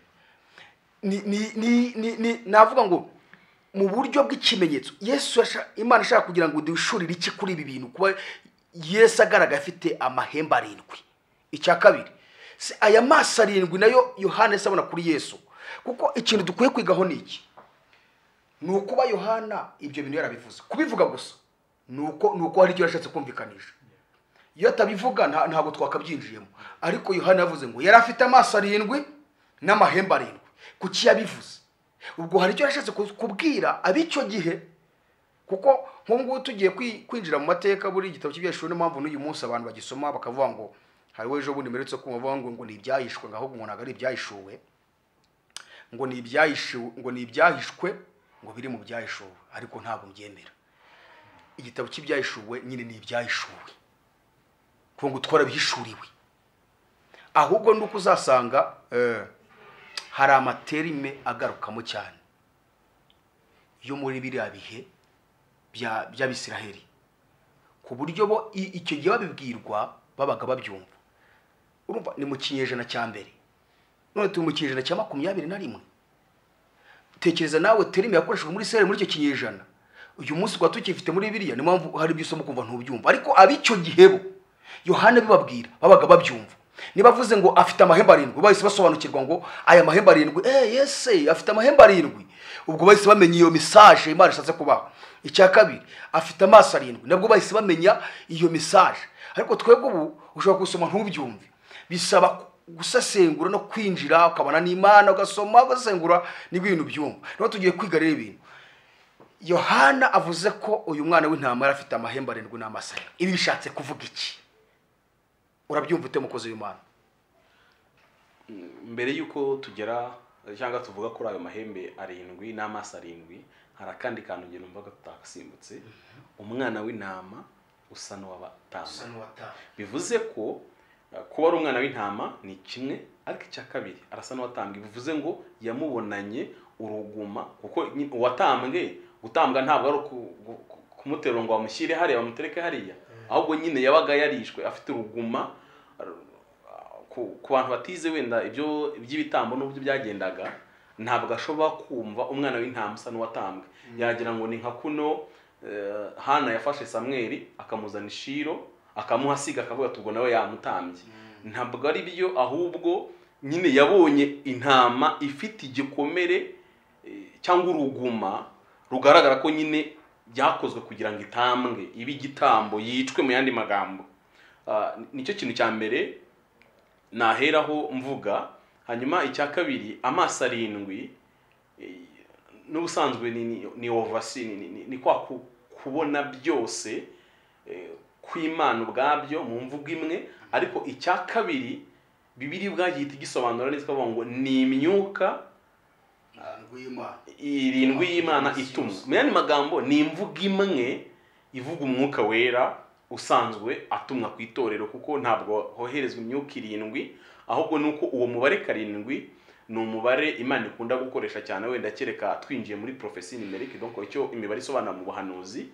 Navuga ngo mu buryo bw'ikimenyetso Yesu Imana ishaka kugira ngo duhishurire iki kuri ibi bintu, kuba Yesu agaragaye afite amahembe 7. Icya kabiri, aya maso 7 nayo Yohana yasabona kuri Yesu, kuko ikintu dukwiye kwigaho ni iki. Nuko ba Yohana ibyo bintu yarabivuze, kubivuga gusa nuko hari icyo yashatse kumvikanisha. Iyo atabivuga ntabwo twakabyinjiyemo, ariko Yohana yavuze ngo yari afite amaso 7 n'amahembe 7. Kuki yabivuze? Ubwo hari icyo yashatse kubwira abicyo gihe, kuko nk'ubwo tugiye kwinjira mu mateka buri igitabo cy'ibyashuri n'impamvu n'uyu munsi abantu bagisoma bakavuga ngo hari wejo bundi meretse ko bavuga ngo ni ibyahishwe, ngaho ngo nagari ibyahishuwe, ngo ni ibyahishwe ngo biri mu byahishuwe, ariko ntabwo mbyemera. Igitabo cy'ibyahishuwe nyine ni ibyahishuwe, kuko ngo twarabihishuriwe. Ahubwo nuko uzasanga hari amaterime agarukamo cyane yo muri biriya bihe by'Abisiraheli, ku buryo bo icyo gihe babibwirwa babaga babyumva. Urumva ni mu kinyejana cya mbere, none turi mu kinyejana cya 21. Tekereza nawe terime yakoreshejwe muri Israel muri icyo kinyejana, uyu munsi kwa tukifite muri Bibiliya, ni mpamvu hari by'usomo kumva ntubyumva. Ariko abicyo gihe bo Yohana bibabwira babaga babyumva. Nibavuze ngo afite amahembe 7, bahise basobanukirwa ngo aya mahembe 7 Yesu afite amahembe 7. Ubwo bahise bamenya iyo message Imana ishatse kubaha. Icya kabiri, afite amaso 7, nabwo bahise bamenya iyo message. Ariko twebwe ubu ushobora gusoma ntubyumve, bisaba gusesengura no kwinjira ukabana n'Imana ugasoma ugasengura n'ibintu byumva. Naho tugiye kwiga rero ibintu. Yohana avuze ko uyu mwana w'intama yari afite amahembe 7 n'amaso 7. Ibi bishatse kuvuga iki? Urabyumva ute mukozi w'Imana? Mbere yuko tugera cyangwa tuvuga kuri ayo mahembe 7 n'amaso 7, hari akandi kantu ngira numvaga tutasimbutse. Umwana w'intama usa n'uwatambwe. Bivuze ko kuba ari umwana w'intama ni kimwe, ariko icya kabiri arasa n'uwatambwe. Bivuze ngo yamubonanye uruguma, kuko uwatambwe gutambwa ntabwo ari kumuterura ngo bamushyire hariya bamutereke hariya, ahubwo nyine yabaga yarishwe afite uruguma. Ku bantu batize wenda ibyo by'ibitambo n'ubyo byagendaga, ntabwo ashobora kumva umwana w'intama usa n'uwatambwe. Yagira ngo ni nka kuno Hana yafashe Samweli akamuzana Shilo akamuhasiga akavuga tubwo nawe yamutambye. Ntabwo ari byo, ahubwo nyine yabonye intama ifite igikomere cyangwa uruguma rugaragara ko nyine byakozwe kugira ngo itambwe ibe igitambo yicwe. Mu yandi magambo nicyo kintu cya mbere naheraho mvuga. Hanyuma icya kabiri, amaso 7 n'ubusanzwe ni oversee, ni kwa kubona byose kw'Imana ubwabyo mu mvugo imwe. Ariko icya kabiri Bibiliya ubwagihita igisobanura neza kavuga ngo ni imyuka 7 y'Imana itumwa. Mu yandi magambo ni imvugo imwe ivuga umwuka wera usanzwe atumwa ku itorero, kuko ntabwo hoherezwa imyuka 7, ahubwo nuko uwo mubare 7 ni umubare Imana ikunda gukoresha cyane wenda kereka twinjiye muri prophecy numerique donc icyo imibare isobanura mu buhanuzi.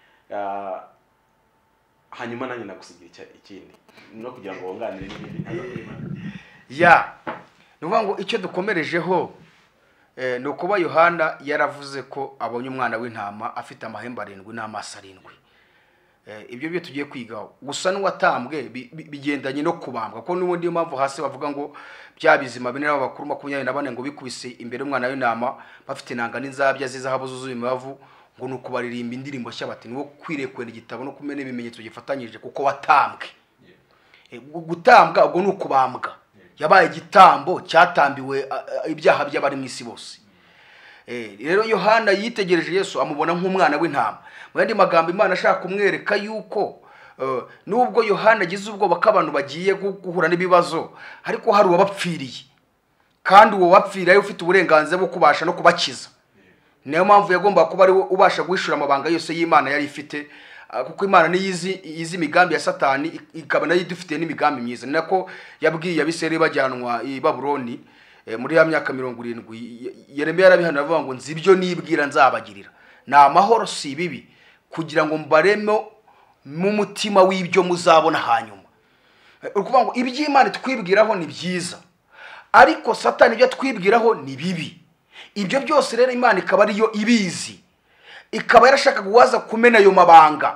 Hanyuma nanjye nagusigira ikindi no kugira ngo wonganire n'ibindi ya nuvuga ngo icyo dukomerejeho ni ukuba Yohana yaravuze ko abonye umwana w'intama afite amahembe 7 n'amaso 7. Ibyo byo tugiye kwigaho gusa n'uwatambwe bigendanye no kubambwa ko n'ubundi mpamvu hasi bavuga ngo byabizima bine n'abakuru 24 ngo bikubise imbere umwana w'intama bafite inanga n'inzabya zizahabu zuzuye imibavu ngo nuko baririmba indirimbo nshya bati niwo kwirekwera igitabo no kumena ibimenyetso gifatanyije kuko watambwe. Gutambwa ubwo nuko bambwa yabaye igitambo cyatambiwe ibyaha by'abari mu isi bose. Rero Yohana yitegereje Yesu amubona nk'umwana w'intama. Mu yandi magambo Imana ashaka kumwereka yuko nubwo Yohana agize ubwoba k'abantu bagiye guhura n'ibibazo ariko hari uwabapfiriye kandi uwo wapfiriye ufite uburenganzira bwo kubasha no kubakiza. Niyo mpamvu yagomba kuba ari ubasha guhishura amabanga yose y'Imana yari ifite kuko Imana ni yizi imigambi ya Satani ikaba nayo idufite n'imigambi myiza. Nako yabwiye abiseri bajyanwa i Babuloni muri ya myaka 70 Yeremiya yarabihana avuga ngo nzibyo nibwira nzabagirira na amahoro si bibi kugira ngo mbaremo mu mutima w'ibyo muzabona hanyuma. Ukuvuga ngo iby'Imana twibwiraho ni byiza ariko Satani ibyo twibwiraho ni bibi. Ibyo byose rero Imana ikaba ariyo ibizi ikaba yarashaka guwaza kumena ayo mabanga.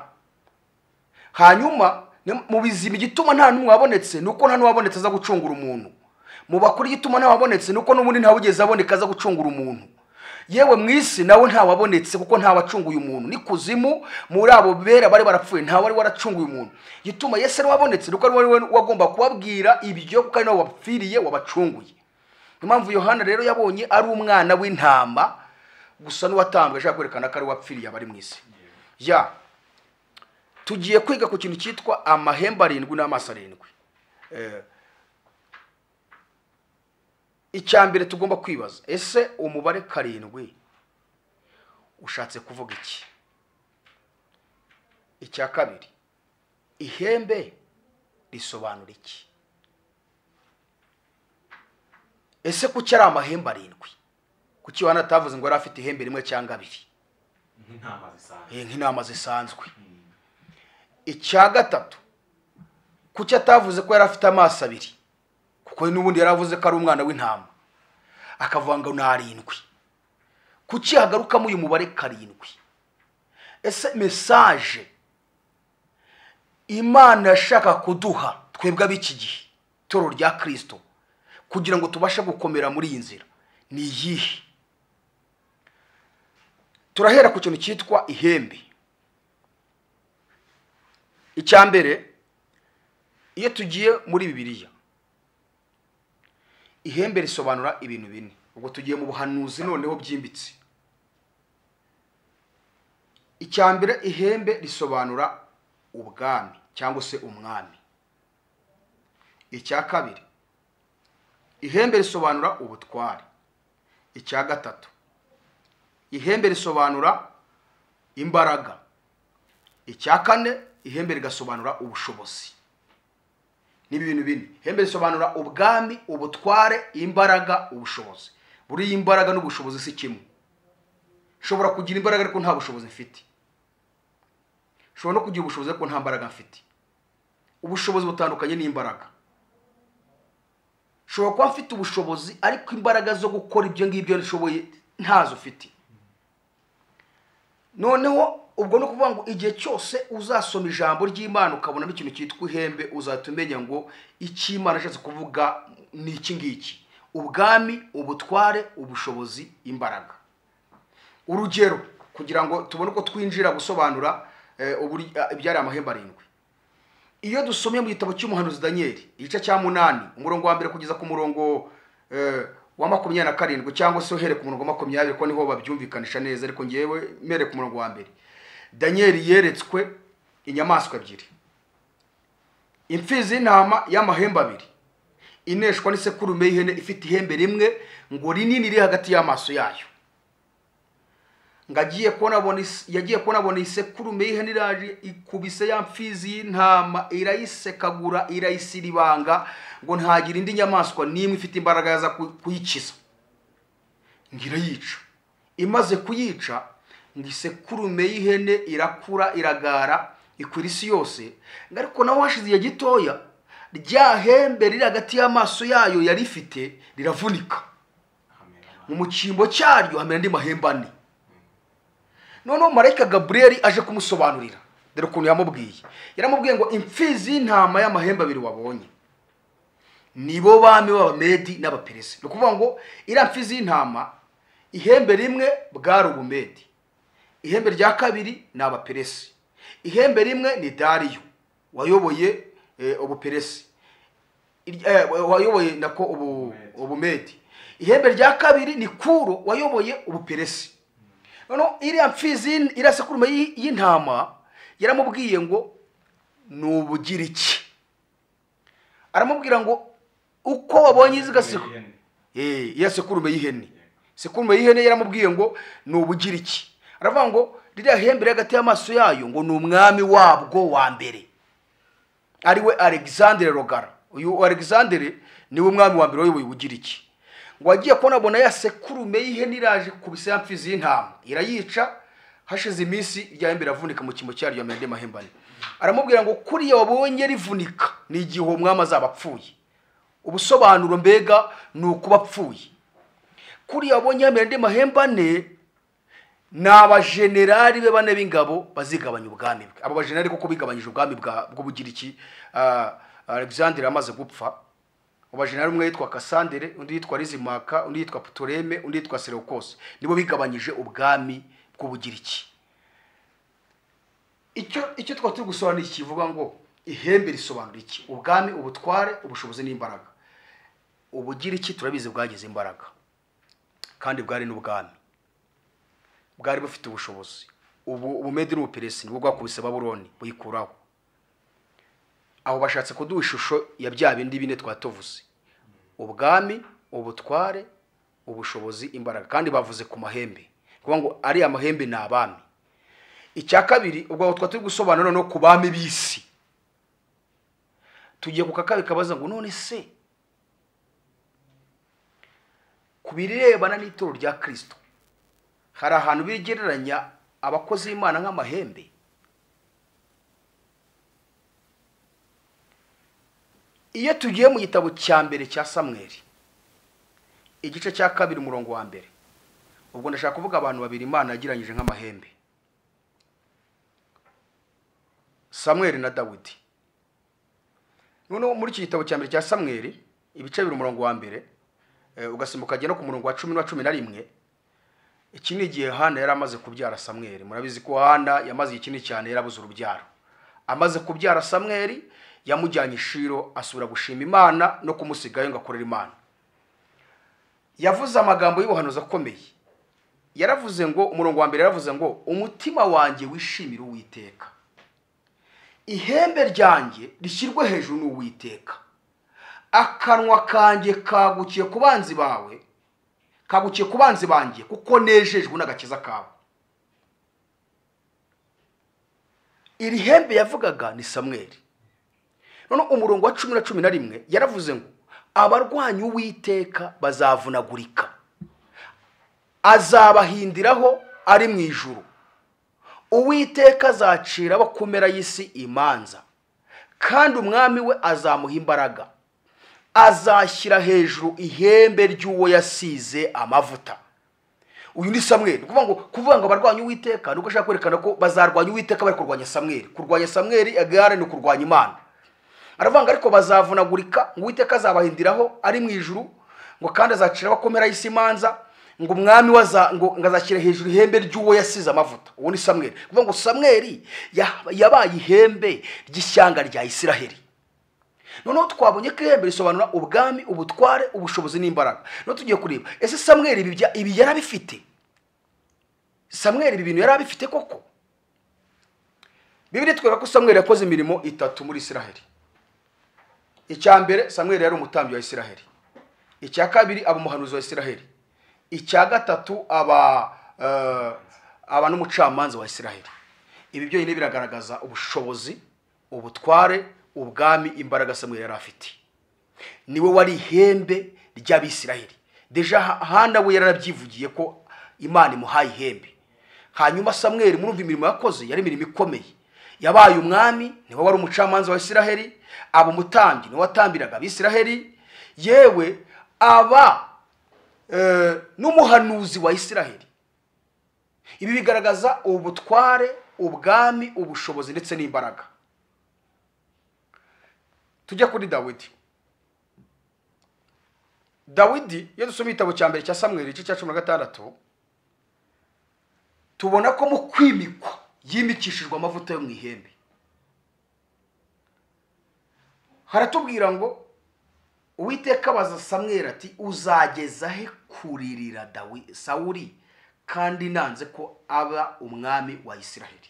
Hanyuma mu bizima igituma nta numwe wabonetse nuko nta nuwabonetse aza gucungura umuntu. Mu bakuri igituma nta wabonetse nuko n'ubundi nta wugeze aboneka aza gucungura umuntu. Yewe mwisi nawe nta wabonetse kuko nta wacunguye umuntu. Ni kuzimu muri abo bera bari barapfuye nta wari waracunguye umuntu. Gituma Yesu ari wabonetse nuko ari wagomba kubabwira ibyo kuko ari nawe wapfiriye wabacunguye. Impamvu Yohana rero yabonye ari umwana w'intama gusa n'uwatambwe ashaka kwerekana ko ari wapfiriye abari mu isi. Ya tugiye kwiga ku kintu cyitwa amahembe 7 n'amaso 7. Icyambere tugomba kwibaza ese umubare 7 ushatse kuvuga iki? Icya kabiri ihembe risobanura iki? Ese kuki ari amahembe 7? Kuki Yohana atavuze ngo ari afite ihembe rimwe cyangwa 2? Nk'intama zisanzwe. Icya gatatu kuki atavuze ko yari afite amaso 2? Kuko n'ubundi yaravuze ko ari umwana w'intama akavuga ngo na 7. Kuki hagarukamo uyu mubare 7? Ese message Imana yashaka kuduha twebwe ab'iki gihe toro rya Kristo kugira ngo tubashe gukomera muri iyi nzira ni iyihe? Turahera ku kintu cyitwa ihembe. Icyambere iyo tugiye muri Bibiliya ihembe risobanura ibintu bine. Ubwo tugiye mu buhanuzi noneho byimbitse. Icyambere ihembe risobanura ubwami cyangwa se umwami. Icya kabiri ihembe risobanura ubutware. Icya gatatu ihembe risobanura imbaraga. Icya kane ihembe rigasobanura ubushobozi. Ni ibintu bine. Ihembe risobanura ubwami, ubutware, imbaraga, ubushobozi. Buri imbaraga n'ubushobozi si kimwe. Shobora kugira imbaraga ariko nta bushobozi mfite. Shobora no kugira ubushobozi ariko nta mbaraga mfite. Ubushobozi butandukanye n'imbaraga. Shobora kuba mfite ubushobozi ariko imbaraga zo gukora ibyo ngibyo nishoboye ntazo ufite. Noneho ubwo no kuvuga ngo igihe cyose uzasoma ijambo ry'Imana ukabona ikintu cyitwa ihembe uzatumenya ngo iki Imana yashatse kuvuga ni iki ngiki: ubwami, ubutware, ubushobozi, imbaraga. Urugero kugira ngo tubone uko twinjira gusobanura ibyari amahembe 7. Iyo dusomye mu gitabo cy'umuhanuzi Daniel igice cya 8 umurongo wa mbere kugeza ku murongo wa 27 cyangwa se uhere ku murongo wa 20 ko niho babyumvikanisha neza, ariko ngewe mere ku murongo wa mbere. Daniel yeretswe inyamaswa 2, imfizi y'intama y'amahembe 2 ineshwa n'isekurume y'ihene ifite ihembe rimwe ngo rinini riri hagati y'amaso yayo. ngagiye kubona abona isekurume y'ihene iraje ikubise ya mfizi y'intama irayisekagura irayisiribanga ngo ntagira indi nyamaswa n'imwe ifite imbaraga yaza kuyikiza ngira yica imaze kuyica ngo isekurume y'ihene irakura iragara ikwira isi yose ariko naho hashize igihe gitoya rya hembe riri hagati y'amaso yayo yari ifite riravunika mu mucimbo cyaryo hamera andi mahembe ane. Noneho marayika Gabriel aje kumusobanurira dore ukuntu yaramubwiye ngo imfizi y'intama y'amahembe abiri wabonye nibo bami b'Abamedi n'Abaperesi. No kuvuga ngo ira mfizi y'intama ihembe rimwe bwari Ubumedi, ihembe rya kabiri ni Abaperesi, ihembe rimwe ni Dariyo wayoboye Ubuperesi, wayoboye nako Ubumedi, ihembe rya kabiri ni Kuro wayoboye Ubuperesi. Noneho iriya mfizi irasekurume y'intama yaramubwiye ngo n'Ubugiriki. Aramubwira ngo uko wabonye izigasekurume sekurume y'ihene, sekurume y'ihene yaramubwiye ngo n'Ubugiriki. Aravuga ngo ririya hembe hagati y'amaso yayo ngo n'umwami wabwo wa mbere ariwe Alexandre Rogara. Uyu Alexandre niwe umwami wa mbere wayoboye Ubugiriki. Ngo agiye kubona abona ya sekurume y'ihene iraje kubisa ya mfizi y'intama irayica, hashize iminsi rya hembe ravunika mu kimbo cyaryo amende mahembane. Aramubwira ngo kuriya wabonye rivunika ni igihe uwo mwami azaba apfuye. Ubusobanuro mbega ni ukuba apfuye. Kuriya wabonye amende mahembane ni abajenerali be bane b'ingabo bazigabanya ubwami bwe. Abo bajenerali koko bigabanyije ubwami bw'Ubugiriki. Alexandre amaze gupfa, abajenerali umwe yitwa Kasandere, undi yitwa Rizimaka, undi yitwa Ptolemy, undi yitwa Seleucus, nibo bigabanyije ubwami bw'Ubugiriki. Icyo twaturi gusobanura iki kivuga ngo ihembe risobanura iki? Ubwami, ubutware, ubushobozi n'imbaraga. Ubugiriki turabizi bwagize imbaraga kandi bwari n'ubwami, bwari bufite ubushobozi. Ubumedi n'Ubuperesi nibwo bwakubise Babuloni buyikuraho. Aho bashatse kuduha ishusho ya bya bindi bine twatovuze: ubwami, ubutware, ubushobozi, imbaraga, kandi bavuze ku mahembe kuvuga ngo ari amahembe ni abami. Icya kabiri ubwo twaturi gusobanura no ku bami b'isi. Tugiye kukakabi kabaza ngo none se kubirebana n'itoro rya Kristo hari ahantu bigereranya abakozi b'Imana nk'amahembe? Iyo tugiye mu gitabo cya mbere cya Samweli igice cya kabiri umurongo wa mbere, ubwo ndashaka kuvuga abantu babiri Imana yagiranyije nk'amahembe, Samweli na Dawidi. Noneho muri iki gitabo cya mbere cya Samweli ibice bibiri umurongo wa mbere ugasimbuka no ku murongo wa 10 na 11, iki ni igihe Hana yari amaze kubyara Samweli. Murabizi ko Hana yamaze ikini cyane yarabuze urubyaro. Amaze kubyara Samweli yamujyanye ishiro asubira gushima Imana no kumusigayo ngo akorera Imana. Yavuze amagambo y'ubuhanuzi akomeye. Yaravuze ngo umurongo wa mbere yaravuze ngo umutima wanjye wishimira Uwiteka, ihembe ryanjye rishyirwe hejuru n'Uwiteka, akanwa kanjye kagukiye ku banzi bawe, kagukiye ku banzi banjye kuko nejejwe n'agakiza kawe. Iri hembe yavugaga ni Samweli. None umurongo wa 10 na 11 yaravuze ngo abarwanya Uwiteka bazavunagurika, azabahindiraho ari mu ijuru. Uwiteka azacira abakomera y'isi imanza, kandi umwami we azamuha imbaraga. Azashyira hejuru ihembe ry'uwo yasize amavuta. Uyu ni Samweli. Kuvuga ngo abarwanya Uwiteka nuko ashaka kwerekana ko bazarwanya Uwiteka bari kurwanya Samweli. Kurwanya Samweli agare no kurwanya Imana. Aravanga ariko bazavunagurika, ngo Uwiteka azabahindiraho ari mu ijuru, ngo kandi azacira abakomera y'isi imanza, ngo umwami ngo azashyira hejuru ihembe ry'uwo yasize amavuta. Uwo ni Samweli. Kuvuga ngo Samweli yabaye ihembe ry'ishyanga rya Isiraheli. Noneho twabonye ko ihembe risobanura ubwami, ubutware, ubushobozi n'imbaraga. Noneho tugiye kureba ese Samweli ibi yarabifite? Samweli ibi bintu yarabifite koko? Bibiri twera ko Samweli yakoze imirimo itatu muri Isiraheli. Icya mbere, Samweli yari umutambyi wa Isiraheli. Icya kabiri, aba umuhanuzi wa Isiraheli. Icya gatatu, aba n'umucamanza wa Isiraheli. Ibi byonyine biragaragaza ubushobozi, ubutware, ubwami, imbaraga Samweli yari afite. Niwe wari ihembe ry'Abisiraheli. Deja Hana we yarabyivugiye ko Imana imuhaye ihembe. Hanyuma Samweli murumva imirimo yakoze yari imirimo ikomeye. Yabaye umwami, niwe wari umucamanza wa Isiraheli, aba umutambyi niwe watambiraga Abisiraheli, yewe aba n'umuhanuzi wa Isiraheli. Ibi bigaragaza ubutware, ubwami, ubushobozi ndetse n'imbaraga. Tujya kuri Dawidi. Dawidi iyo dusoma igitabo cya mbere cya Samweli igice cya 16 tubona ko mu kwimikwa yimikishijwe amavuta yo mu ihembe. Haratubwira ngo Uwiteka abaza Samweli ati uzageza he kuririra Sawuli kandi nanze ko aba umwami wa Isiraheli.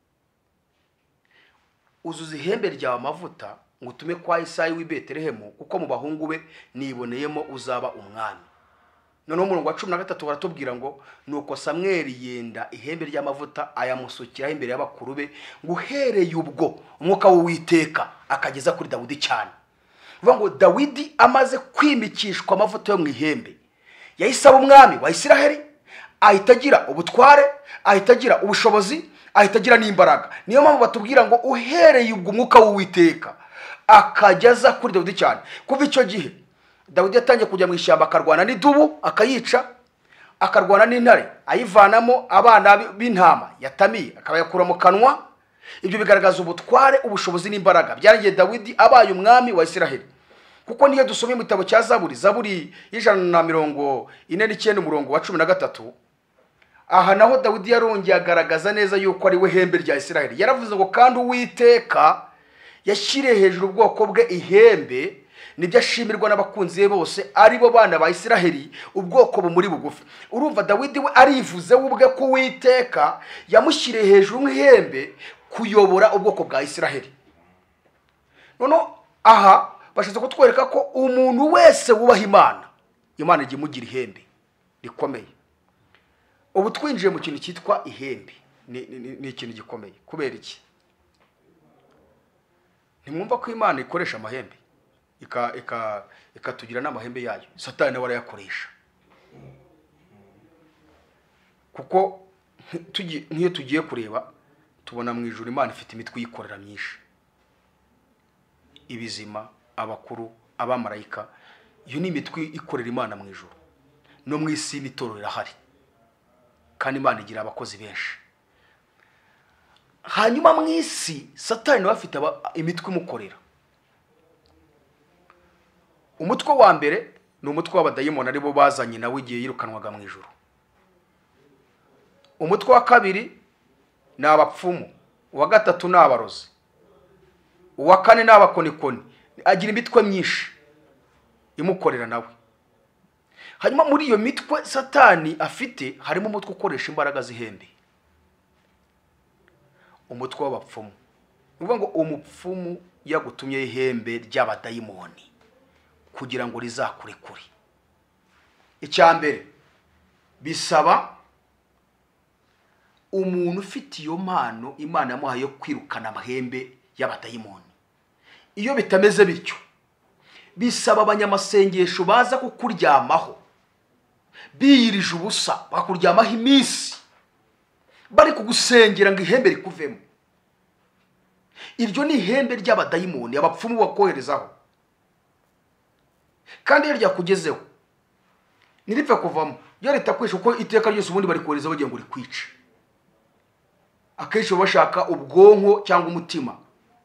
Uzuza ihembe ryawe amavuta ngo utume kwa Isayi w'i Betelehemu kuko mu bahungu be niboneyemo uzaba umwami. Noneho umurongo wa 13 baratubwira ngo nuko Samweli yenda ihembe ry'amavuta ayamusukira imbere y'abakuru be ngo uhereye ubwo umwuka w'Uwiteka akageza kuri Dawidi cyane. Vuga ngo Dawidi amaze kwimikishwa amavuta yo mu ihembe yahise aba umwami wa Isiraheli, ahita agira ubutware, ahita agira ubushobozi, ahita agira n'imbaraga. Niyo mpamvu batubwira ngo uhereye ubwo umwuka w'Uwiteka akageza kuri Dawidi cyane. Kuva icyo gihe Dawidi yatangiye kujya mu ishyamba akarwana n'idubu akayica, akarwana n'intare ayivanamo abana b'intama yatamiye akabayakura mu kanwa. Ibyo bigaragaza ubutware, ubushobozi n'imbaraga byarangiye Dawidi abaye umwami wa Isiraheli. Kuko niyo dusomye mu gitabo cya Zaburi y'Ijana umurongo wa 13, aha naho Dawidi yarongeye agaragaza neza yuko ari we hembe rya Isiraheli. Yaravuze ngo kandi Uwiteka yashyire hejuru ubwoko bwe ihembe, nibyo ashimirwa n'abakunzi be bose ari bo bana ba Isiraheli, ubwoko bumuri bugufi. Urumva Dawidi we arivuze ubwe ko Uwiteka yamushyire hejuru nk'ihembe kuyobora ubwoko bwa Isiraheli. Noneho aha bashatse kutwereka ko umuntu wese wubaha Imana, Imana igiye imugira ihembe rikomeye. Ubu twinjiye mu kintu cyitwa ihembe, ni ikintu gikomeye. Kubera iki? Ntimwumva ko Imana ikoresha amahembe ikatugira n'amahembe yayo? Satani nawe arayakoresha. Kuko nk'iyo tugiye kureba tubona mu ijuru Imana ifite imitwe yikorera myinshi, ibizima, abakuru, abamarayika. Iyo ni imitwe ikorera Imana mu ijuru. No mu isi n'itorero rirahari kandi Imana igira abakozi benshi. Hanyuma mu isi Satani nawe afite imitwe imukorera. Umutwe wa mbere ni umutwe w'abadayimoni aribo bazanye nawe igihe yirukanwaga mu ijuru. Umutwe wa kabiri ni abapfumu, uwa gatatu ni abarozi, uwa kane ni abakonikoni. Agira imitwe myinshi imukorera nawe. Hanyuma muri iyo mitwe Satani afite harimo umutwe ukoresha imbaraga z'ihembe, umutwe w'abapfumu. Nuvuga ngo umupfumu yagutumye ihembe ry'abadayimoni kugira ngo rizakurekure. Icyambere bisaba umuntu ufite iyo mpano Imana yamuhaye yo kwirukana amahembe y'abadayimoni. Iyo bitameze bityo bisaba abanyamasengesho baza kukuryamaho biyirije ubusa, bakakuryamaho iminsi bari kugusengera ngo ihembe rikuvemo. Iryo ni ihembe ry'abadayimoni abapfumu bakoherezaho, kandi iyo ryakugezeho niripfe kuvamo. Iyo ritakwishe uko iteka ryose ubundi bari kohereza bagiye ngo rikwice. Akenshi bashaka ubwonko cyangwa umutima.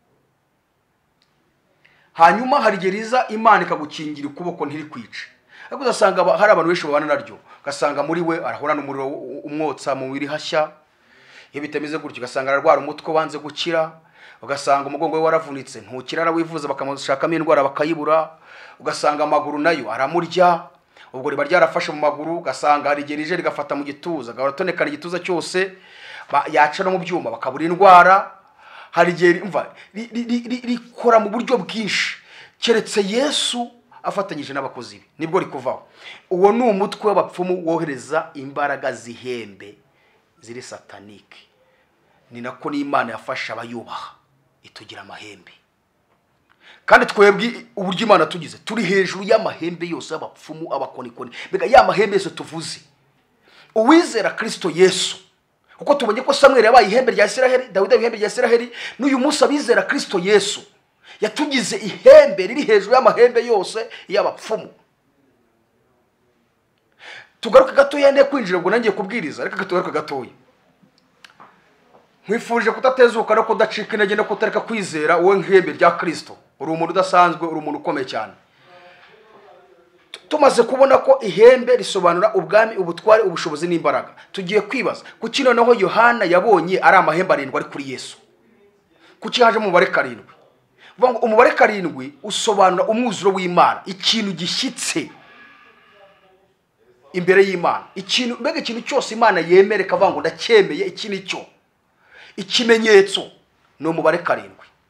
Hanyuma hari geriza Imana ikagukingira ukuboko ntirikwice. Ariko uzasanga hari abantu benshi babana naryo, ugasanga muri we arahora n'umuriro umwotsa mu wiri hashya. Iyo bitameze gutyo ugasanga ararwara umutwe wanze gukira, ugasanga umugongo we waravunitse ntukirara wivuza bakamushakamo indwara bakayibura, ugasanga amaguru nayo aramurya, ubwo riba ryarafashe mu maguru, ugasanga hari gerije rigafata mu gituza, gahora igituza cyose, yaca no mu byuma bakabura indwara. Hari gihe umva rikora mu buryo bwinshi, keretse Yesu afatanyije n'abakozi be nibwo rikuvaho. Uwo ni umutwe w'abapfumu wohereza imbaraga z'ihembe ziri satanike. Ni nako n'Imana yafasha abayubaha itugira amahembe. Kandi twebwe uburyo Imana tugize turi hejuru y'amahembe yose y'abapfumu abakonikoni. Mbega ya mahembe yose tuvuze. Uwizera Kristo Yesu. Kuko tubonye ko Samuel yabaye ihembe rya Isiraheli, Dawidi ihembe rya Isiraheli, n'uyu munsi abizera Kristo Yesu yatugize ihembe riri hejuru y'amahembe yose y'abapfumu. Tugaruke gato yende kwinjira ngo nangiye kubwiriza, reka gatugaruke gatoya. Nkwifurije kutatezuka no kudacika intege no kutareka kwizera wowe nk'ihembe rya Kristo. Uri umuntu udasanzwe, uri umuntu ukomeye cyane. Tumaze kubona ko ihembe risobanura ubwami, ubutware, ubushobozi n'imbaraga. Tugiye kwibaza kuki noneho Yohana yabonye ari amahembe arindwi ari kuri Yesu. Kuki haje umubare 7? Vuga ngo umubare 7 usobanura umwuzuro w'Imana, ikintu gishyitse imbere y'Imana. Ikintu mbega ikintu cyose Imana yemereka avuga ngo ndacyemeye, iki nicyo ikimenyetso no mubare 7.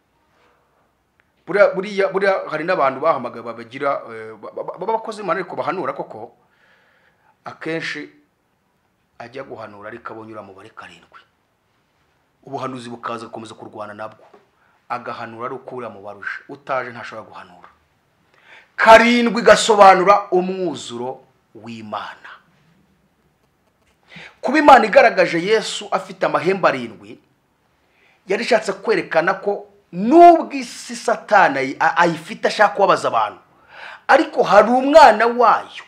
Buriya hari n'abantu bahamagaye babagira babakoze Imana ariko bahanura koko akenshi ajya guhanura ariko abonyura mu bare 7. Ubuhanuzi bukaza gukomeza kurwana nabwo, agahanura ari ukura mu barusha, utaje ntashobora guhanura. 7 gasobanura umwuzuro w'Imana. Kuba Imana igaragaje Yesu afite amahembe 7 yarishatse kwerekana ko nubwo isi Satana ayifite ashaka kubabaza abantu, ariko hari umwana wayo,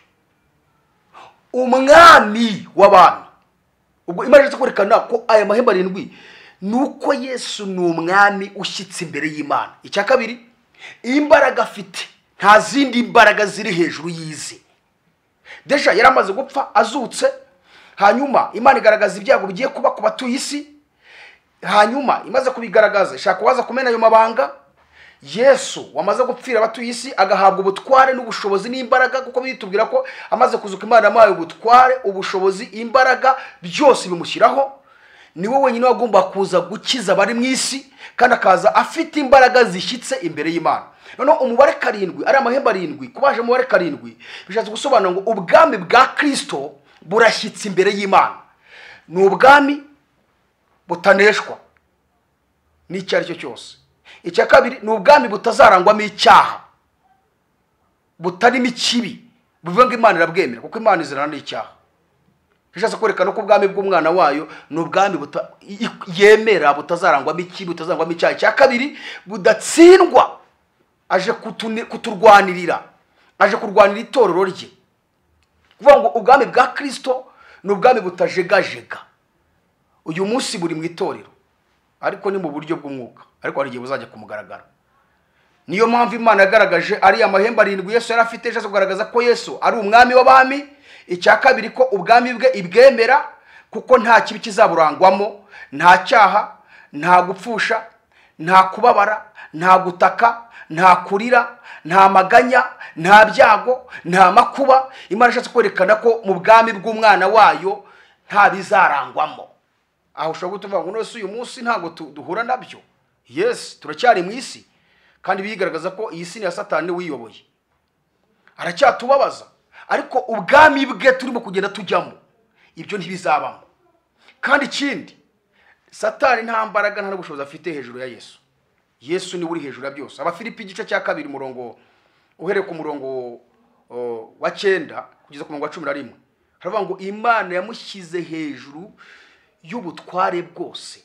umwami w'abami. Ubwo Imana iratse kwerekana ko aya mahembe 7 nuko Yesu ni umwami ushyitse imbere y'Imana. Icya kabiri, imbaraga afite nta zindi imbaraga ziri hejuru yizi. Deja yaramaze gupfa azutse, hanyuma Imana igaragaza ibyago bigiye kuba ku batuye isi. Hanyuma imaze kubigaragaza ishaka waza kumena ayo mabanga. Yesu wamaze gupfira abatuye isi agahabwa ubutware n'ubushobozi n'imbaraga, kuko bitubwira ko amaze kuzuka Imana amaye ubutware, ubushobozi, imbaraga byose bimushyiraho. Niwe wenyine wagomba kuza gukiza bari mu isi, kandi akaza afite imbaraga zishyitse imbere y'Imana. Noneho umubare 7 ari amahembe 7, kubaje umubare 7 bishatse gusobanura ngo ubwami bwa Kristo burashyitse imbere y'Imana. Ni ubwami butaneshwa n'icyari cyo cyose. Icya kabiri, ni ubwami butazarangwamo icyaha, butarimo ikibi, buvuga ngo Imana irabwemera kuko Imana izirana n'icyaha. Bishatse kwerekana ko ubwami bw'umwana wayo ni ubwami yemera, butazarangwamo ikibi, butazarangwamo icyaha. Icya kabiri, budatsindwa, aje kuturwanirira, aje kurwanira itorero rye. Kuvuga ngo ubwami bwa Kristo ni ubwami butajegajega. Uyu munsi buri mu itorero, ariko ni mu buryo bw'umwuka, ariko hari igihe buzajya kumugaragara. Niyo mpamvu Imana yagaragaje ari amahembe 7 Yesu yari afite, yaje kugaragaza ko Yesu ari umwami w'abami. Icya kabiri, ko ubwami bwe ibwemera, kuko nta kibi kizaburangwamo, nta cyaha, nta gupfusha, nta kubabara, nta gutaka, nta kurira, nta maganya, nta byago, nta makuba. Imana ishatse kwerekana ko mu bwami bw'umwana wayo nta bizarangwamo. Aho ushobora kutuvuga ngo nose uyu munsi ntago duhura nabyo. Yes, turacyari mu isi, kandi bigaragaza ko iyi si ni ya Satani wiyoboye, aracyatubabaza, ariko ubwami bwe turimo kugenda tujyamo ibyo ntibizabamo. Kandi ikindi, Satani nta mbaraga nta n'ubushobozi afite hejuru ya Yesu. Yesu ni uri hejuru ya byose. Abafilipi igice cya 2 murongo uhereye ku murongo wa 9 kugeza ku murongo wa 11 haravuga ngo Imana yamushyize hejuru y'ubutware bwose.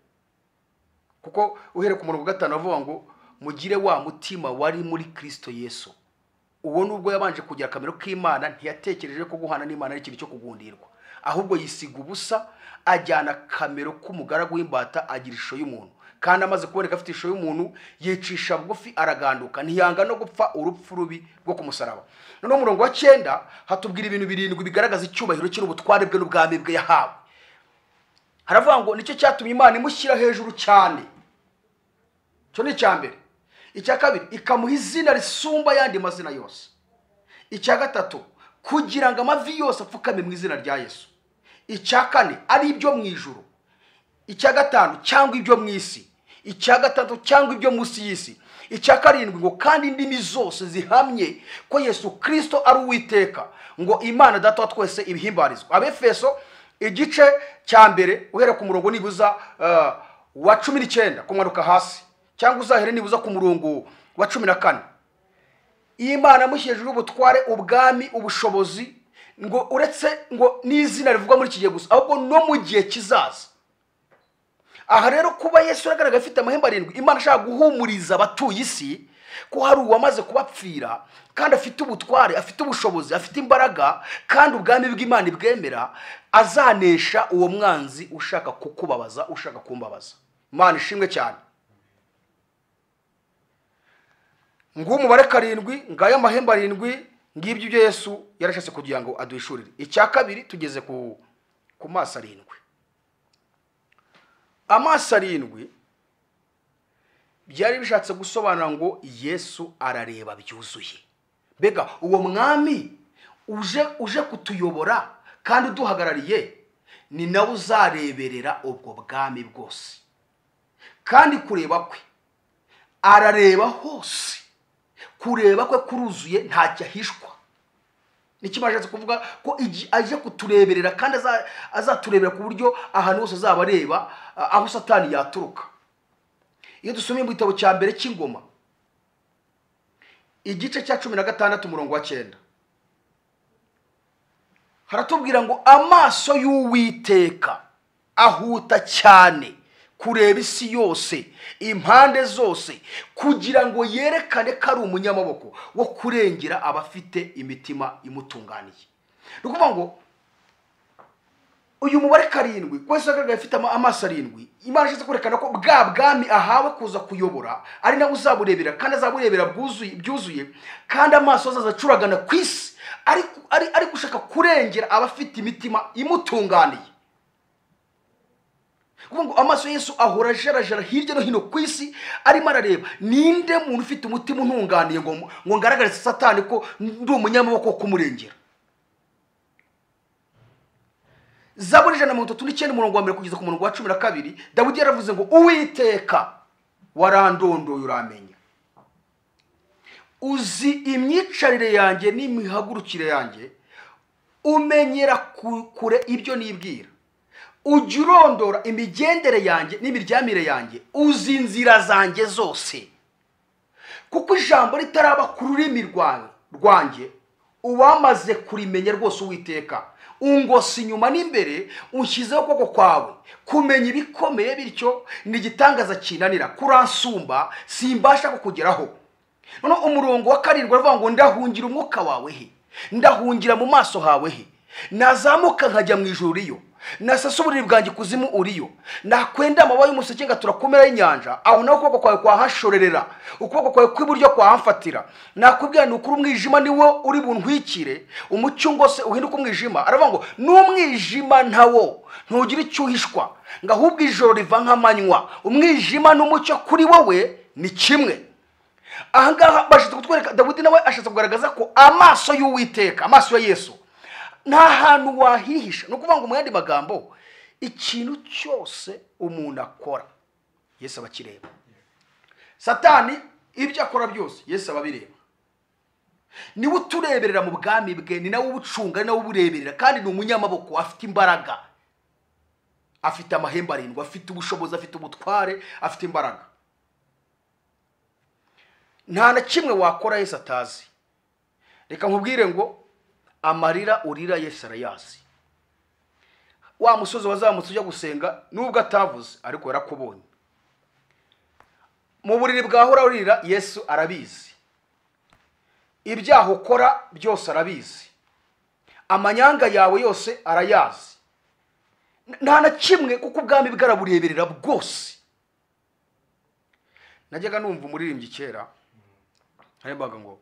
Kuko uhereye ku murongo wa 5 avuga ngo mugire wa mutima wari muri Kristo Yesu. Uwo nubwo yabanje kugira akamero k'Imana, ntiyatekereje ko guhana n'Imana ari ikintu cyo kugundirwa, ahubwo yisiga ubusa, ajyana kamero k'umugaragu w'imbata, agira ishusho y'umuntu. Kandi amaze kuboneka afite ishusho y'umuntu, yicisha bugufi, araganduka, ntiyanga no gupfa urupfu rubi rwo ku musaraba. Noneho umurongo wa 9 hatubwira ibintu 7 bigaragaza icyubahiro cye n'ubutware bwe n'ubwami bwe yahawe. Haravuga ngo nicyo cyatumye Imana imushyira hejuru cyane. Cyo ni cyambere. Icya kabiri, ikamuha izina risumba yandi mazina yose. Icya gatatu, kugira ngo amavi yose apfukame mu izina rya Yesu. Icya kane, ari ibyo mu ijuru. Icya gatanu, cyangwa ibyo mu isi. Icya gatatu, cyangwa ibyo munsi y'isi. Icya karindwi, ngo kandi indimi zose zihamye ko Yesu Kristo ari Uwiteka, ngo Imana Data wa twese ibihimbarizwa. Abefeso igice cya mbere uhera ku murongo nibuza wa 19 kumanuka hasi, cyangwa uzahere nibuza ku murongo wa 14. Imana mushyejuru ubutware, ubwami, ubushobozi, ngo uretse ngo n'izina rivugwa muri kigiye gusa, ahubwo no mu gihe kizaza. Aha rero kuba Yesu yagaragaye afite amahembe arindwi, Imana ishaka guhumuriza abatuye isi ko hari uwamaze kubapfira kandi afite ubutware, afite ubushobozi, afite imbaraga, kandi ubwami bw'Imana ibwemera, azanesha uwo mwanzi ushaka kukubabaza, ushaka kumbabaza. Imana ishimwe cyane. Ngo umubare 7 ngayo amahembe arindwi, ngibyo ibyo Yesu yarashase kugira ngo aduhishurire. Icya kabiri tugeze ku maso 7. Amaso 7 byari bishatse gusobanura ngo Yesu arareba byuzuye. Bega uwo mwami uje kutuyobora kandi uduhagarariye, ni nawe uzareberera ubwo bwami bwose. Kandi kureba kwe, arareba hose. Kureba kwe kuruzuye ntacyo ahishwa. Nikimashatse kuvuga ko aje kutureberera kandi azaturebera ku buryo ahantu hose azaba areba aho Satani yaturuka. Iyo dusomye mu gitabo cya mbere cy'ingoma, igice cya 16 umurongo wa 9, haratubwira ngo amaso y'Uwiteka ahuta cyane kureba isi yose, impande zose, kugira ngo yerekane ko ari umunyamaboko wo kurengera abafite imitima imutunganiye. Nukuvuga ngo uyu mubare 7 kwese agaragaye afite amaso 7, Imana ishaka kurekana ko bwa bwami ahawe kuza kuyobora ari nawe uzaburebera, kandi azaburebera byuzuye, kandi amaso azazacuragana ku isi ari gushaka kurengera abafite imitima imutunganiye. Ngo amaso Yesu ahora jarajara hirya no hino ku isi, arimo arareba ninde muntu ufite umutima untunganiye ngo ngaragare Satani ko ndi umunyamaboko kumurengera. Zaburi 139 umurongo wa 1 kugeza ku murongo wa 12, Dawidi yaravuze ngo Uwiteka warandondoye uramenya, uzi imyicarire yanjye n'imihagurukire yanjye, umenyera kure ibyo nibwira, ujya urondora imigendere yanjye n'imiryamire yanjye, uzi inzira zanjye zose. Kuko ijambo ritaraba ku rurimi rwanjye, uwamaze kurimenya rwose Uwiteka. Ungosi inyuma n'imbere, unshyizeho ukuboko kwawe, kumenya ibikomeye bityo n'igitangaza kinanira, kuransumba simbasha kukugeraho. None umurongo wa 7 aravuga ngo ndahungira umwuka wawe he, ndahungira mu maso hawe he, nazamuka nkajya mu ijuru riyo, nasasa uburiri bwanjye kuzimu uriyo, nakwenda amababa y'umuseke ngatura kumera y'inyanja, aho naho ukuboko kwawe kwahashorerera, ukuboko kwawe kw'iburyo kwahamfatira. Nakubwira ni ukuri umwijima niwo uri buntwikire, umucyo ngose uhinduka umwijima. Aravuga ngo n'umwijima ntawo ntugira icyo uhishwa, ngo ahubwo ijoro riva nk'amanywa, umwijima n'umucyo kuri wowe ni kimwe. Aha ngaha bashatse kutwereka, Dawidi nawe ashatse kugaragaza ko amaso y'Uwiteka, amaso ya Yesu, nta hantu wahihisha. No kuvuga ngo mu yandi magambo, ikintu cyose umuntu akora Yesu abakireba. Satani ibyo akora byose Yesu ababireba. Ni utureberera mu bwami bwe, ni nawe ubucunga, ni nawe ubureberera, kandi ni umunyamaboko, afite imbaraga, afite amahembe 7, afite ubushobozi, afite ubutware, afite imbaraga. Nta na kimwe wakora Yesu atazi. Reka nkubwire ngo amarira urira Yesu arayazi. Wa musozi wazamutse ujya gusenga nubwo atavuze ariko yarakubonye. Mu buriri bwahora urira Yesu arabizi. Ibyaho ukora byose arabizi. Amanyanga yawe yose arayazi. Nta na kimwe kuko ubwami bwarabureberera bwose. Najyaga numva umuririmbyi kera harimbaga ngo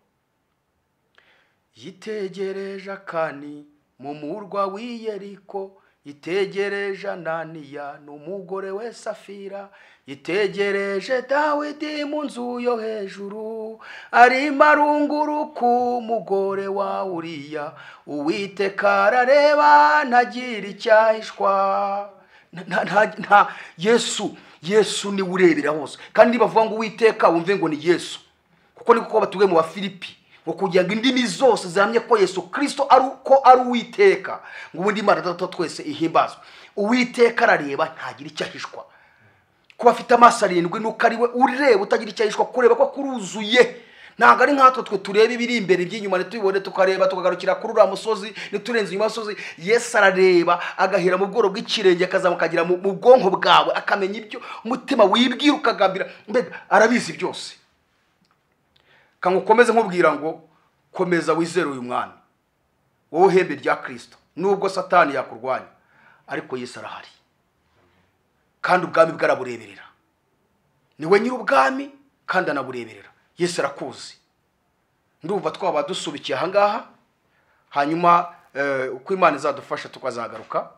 yitegereje akani mu murwa w'Iyeriko, yitegereje Ananiya n'umugore we Safira, yitegereje Dawidi mu nzu yo hejuru, arimo arunguruka umugore wa Uriya, Uwiteka arareba ntagira icyahishwa. Nta Yesu ni urebera hose. Kandi bavuga ngo Uwiteka wumve ngo ni Yesu, kuko niko batubwiye mu Bafilipi ngo kugira ngo indimi zose zihamye ko Yesu Kristo ari Uwiteka, ngo ubundi Imana Data twese ihimbazwe. Uwiteka arareba ntagira icyo ahishwa. Kuba afite amaso 7 nuko ari we ureba utagira icyo ahishwa, kureba ko kuruzuye. Ntago ari nkatwe twe tureba ibiri imbere by'inyuma ntitubibone, tukareba tukagarukira kuri uriya musozi ntiturenze uyu musozi. Yesu arareba agahera mu bworo bw'ikirenge akazamuka akagira mu bwonko bwawe, akamenya ibyo umutima wibwira ukagambira, mbega arabizi byose. Kangukomeze nkubwira ngo komeza wizere uyu mwana wowe hembe rya Kristo, nubwo Satani yakurwanya ariko Yesu arahari kandi ubwami bwarabureberera. Niwe nyiri ubwami kandi anabureberera. Yesu arakuzi. Ndumva twaba dusubikiye aha ngaha, hanyuma uko Imana izadufasha tukazagaruka.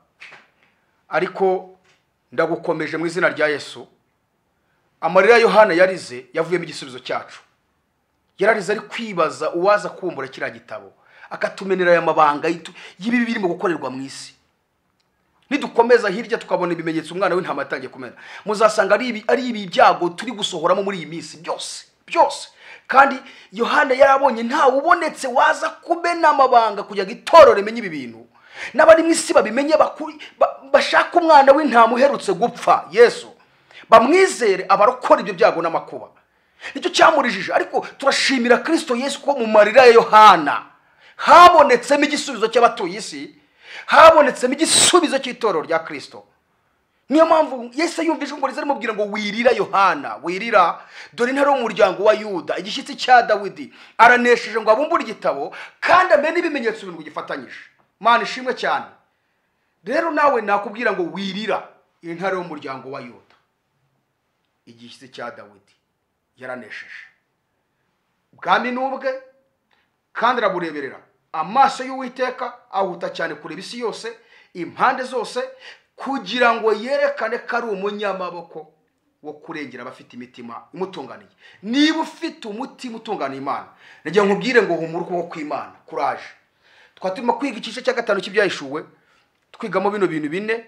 Ariko ndagukomeje mu izina rya Yesu. Amarira Yohana yarize yavuyemo igisubizo cyacu. Yararize ari kwibaza uwaza kumbura kiriya gitabo akatumenera aya mabanga y'ibibi birimo gukorerwa mu isi. Nidukomeza hirya tukabona ibimenyetso umwana w'intama yatangiye kumena, muzasanga ari ibi byago turi gusohoramo muri iyi minsi byose. Kandi Yohana yarabonye nta ubonetse waza kumena amabanga kugira ngo itorero rimenye ibi bintu, n'abari mu isi babimenye, bashaka umwana w'intama uherutse gupfa Yesu, bamwizere abarokora ibyo byago n'amakuba. Nicyo cyamurijije. Ariko turashimira Kristo Yesu ko mu marira ya Yohana habonetsemo igisubizo cy'abatuye isi, habonetsemo igisubizo cy'itorero rya Kristo. Niyo mpamvu Yesu yumvise ngo rizari mubwira ngo wirira Yohana, wirira, dore intare y'umuryango wa Yuda, igishyitsi cya Dawidi aranesheje ngo abumbure igitabo kandi amenye ibimenyetso bintu gifatanyije. Mana ishimwe cyane. Rero nawe nakubwira ngo wirira intare y'umuryango wa Yuda, igishyitsi cya Dawidi yaranesheje. Ubwami nubwe kandi arabureberera. Amaso y'Uwiteka ahuta cyane kureba isi yose, impande zose, kugira ngo yerekane ko ari umunyamaboko wo kurengera abafite imitima imutunganiye. Niba ufite umutima utunganiye Imana, nagiye nkubwire ngo humura ukuboko kw'Imana, courage. Twaturimo kwiga igice cya 5 cy'ibyahishuwe, twigamo bino bintu bine.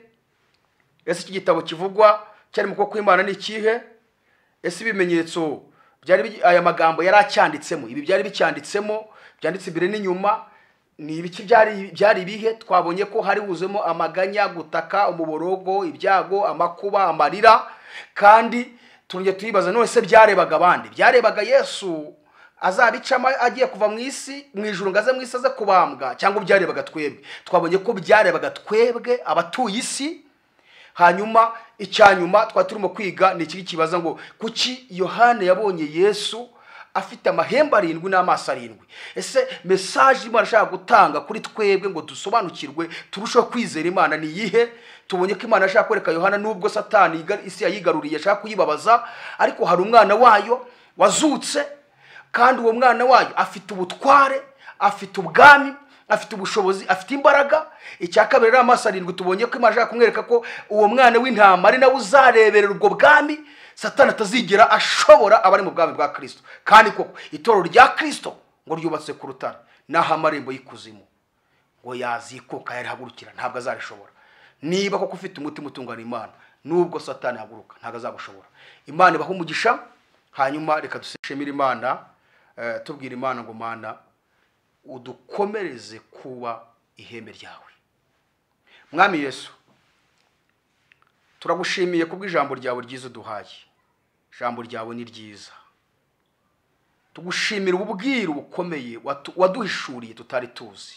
Ese iki gitabo kivugwa cyari mu kuboko kw'Imana ni ikihe? Ese ibimenyetso byari aya magambo yari acyanditsemo, ibi byari bicyanditsemo, byanditse imbere n'inyuma, ni ibiki byari bihe? Twabonye ko hari huzemo amaganya, gutaka, umuborogo, ibyago, amakuba, amarira. Kandi turunge tuyibaza none se byarebaga abandi? Byarebaga Yesu azabicama agiye kuva mu isi mu ijuru ngaze mu isi aza kubambwa, cyangwa byarebaga twebwe? Twabonye ko byarebaga twebwe abatuye isi. Hanyuma icyanyuma twaturimo kwiga ni iki kibaza ngo kuki Yohana yabonye Yesu afite amahembe 7 n'amaso 7? Ese message Imana ashaka gutanga kuri twebwe ngo dusobanukirwe turushaho kwizera Imana ni yihe? Tubonye ko Imana ashaka kwereka Yohana nubwo Satani isi yayigaruriye ashaka kuyibabaza, ariko hari umwana wayo wazutse, kandi uwo mwana wayo afite ubutware, afite ubwami, afite ubushobozi, afite imbaraga. Icyakabiri amaso 7 tubonye ko Imana ashaka kumwereka ko uwo mwana w'intama ari nawe uzareberera ubwo bwami. Satani atazigera ashobora abari mu bwami bwa Kristo. Kandi koko itorero rya Kristo ngo ryubatse ku rutare, naho amarembo y'ikuzimu ngo yazikuka yarihagurukira ntabwo azarishobora. Niba koko ufite umutima utungana Imana, nubwo Satani haguruka ntabwo azagushobora. Imana ibahe umugisha. Hanyuma reka duseshemire Imana, tubwira Imana ngo Mana udukomereze kuba ihembe ryawe. Mwami Yesu, turagushimiye kubw'ijambo ryawe ryiza duhaye. Ijambo ryawe ni ryiza. Tugushimira ububwiro bukomeye waduhishuriye tutari tuzi.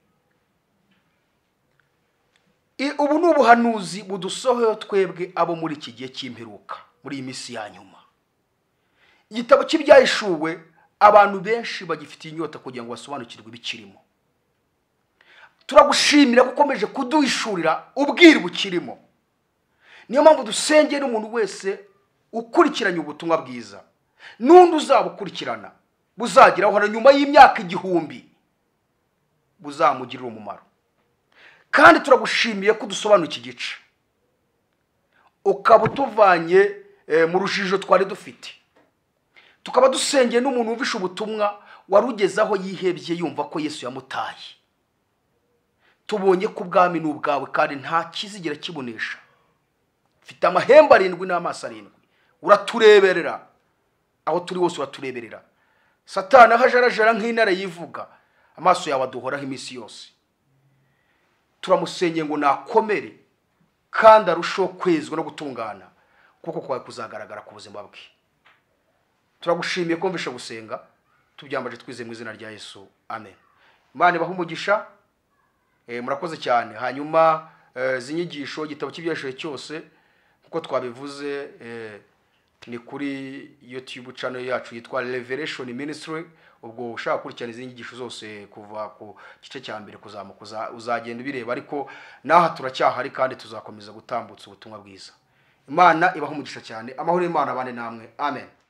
Ubu ni ubuhanuzi budusohoye twebwe abo muri iki gihe cy'imperuka, muri iyi minsi ya nyuma. Igitabo cy'ibyahishuwe abantu benshi bagifitiye inyota kugira ngo basobanukirwe ibikirimo. Turagushimira gukomeje kuduhishurira ubwiro bukirimo. Niyo mpamvu dusengera umuntu wese ukurikiranye ubutumwa bwiza, n'undi uzabukurikirana buzagiraho hano nyuma y'imyaka 1000 buzamugirira umumaro. Kandi turagushimiye ko dusobanura iki gice, ukaba utuvanye mu rujijo twari dufite, tukaba dusengeye n'umuntu wumvisha ubutumwa warugezaho yihebye yumva ko Yesu yamutaye. Tubonye ko ubwami n'ubwawe kandi nta kizigera kibonesha. Fite amahembe 7 n'amaso 7, uratureberera aho turi hose, uratureberera. Satani ahajarajara nk'intare yivuga, amaso yawe aduhoraho iminsi yose. Turamusengeye ngo nakomere kandi arushaho kwezwa no gutungana, kuko kwawe kuzagaragara ku buzima bwe. Turagushimiye ko mvishe gusenga, tubyambaje twize mu izina rya Yesu, amen. Imana ibahe umugisha. Murakoze cyane. Hanyuma zinyigisho igitabo cy'ibyashije cyose kuko twabivuze ni kuri YouTube channel yacu yitwa Revelation Ministry. Ubwo ushaka kurikirana izinyigisho zose kuva ku gice cya mbere kuzamuka uzagenda ubireba, ariko naha turacyahari kandi tuzakomeza gutambutsa ubutumwa bwiza. Imana ibahe umugisha cyane. Amahoro y'Imana abane namwe, amen.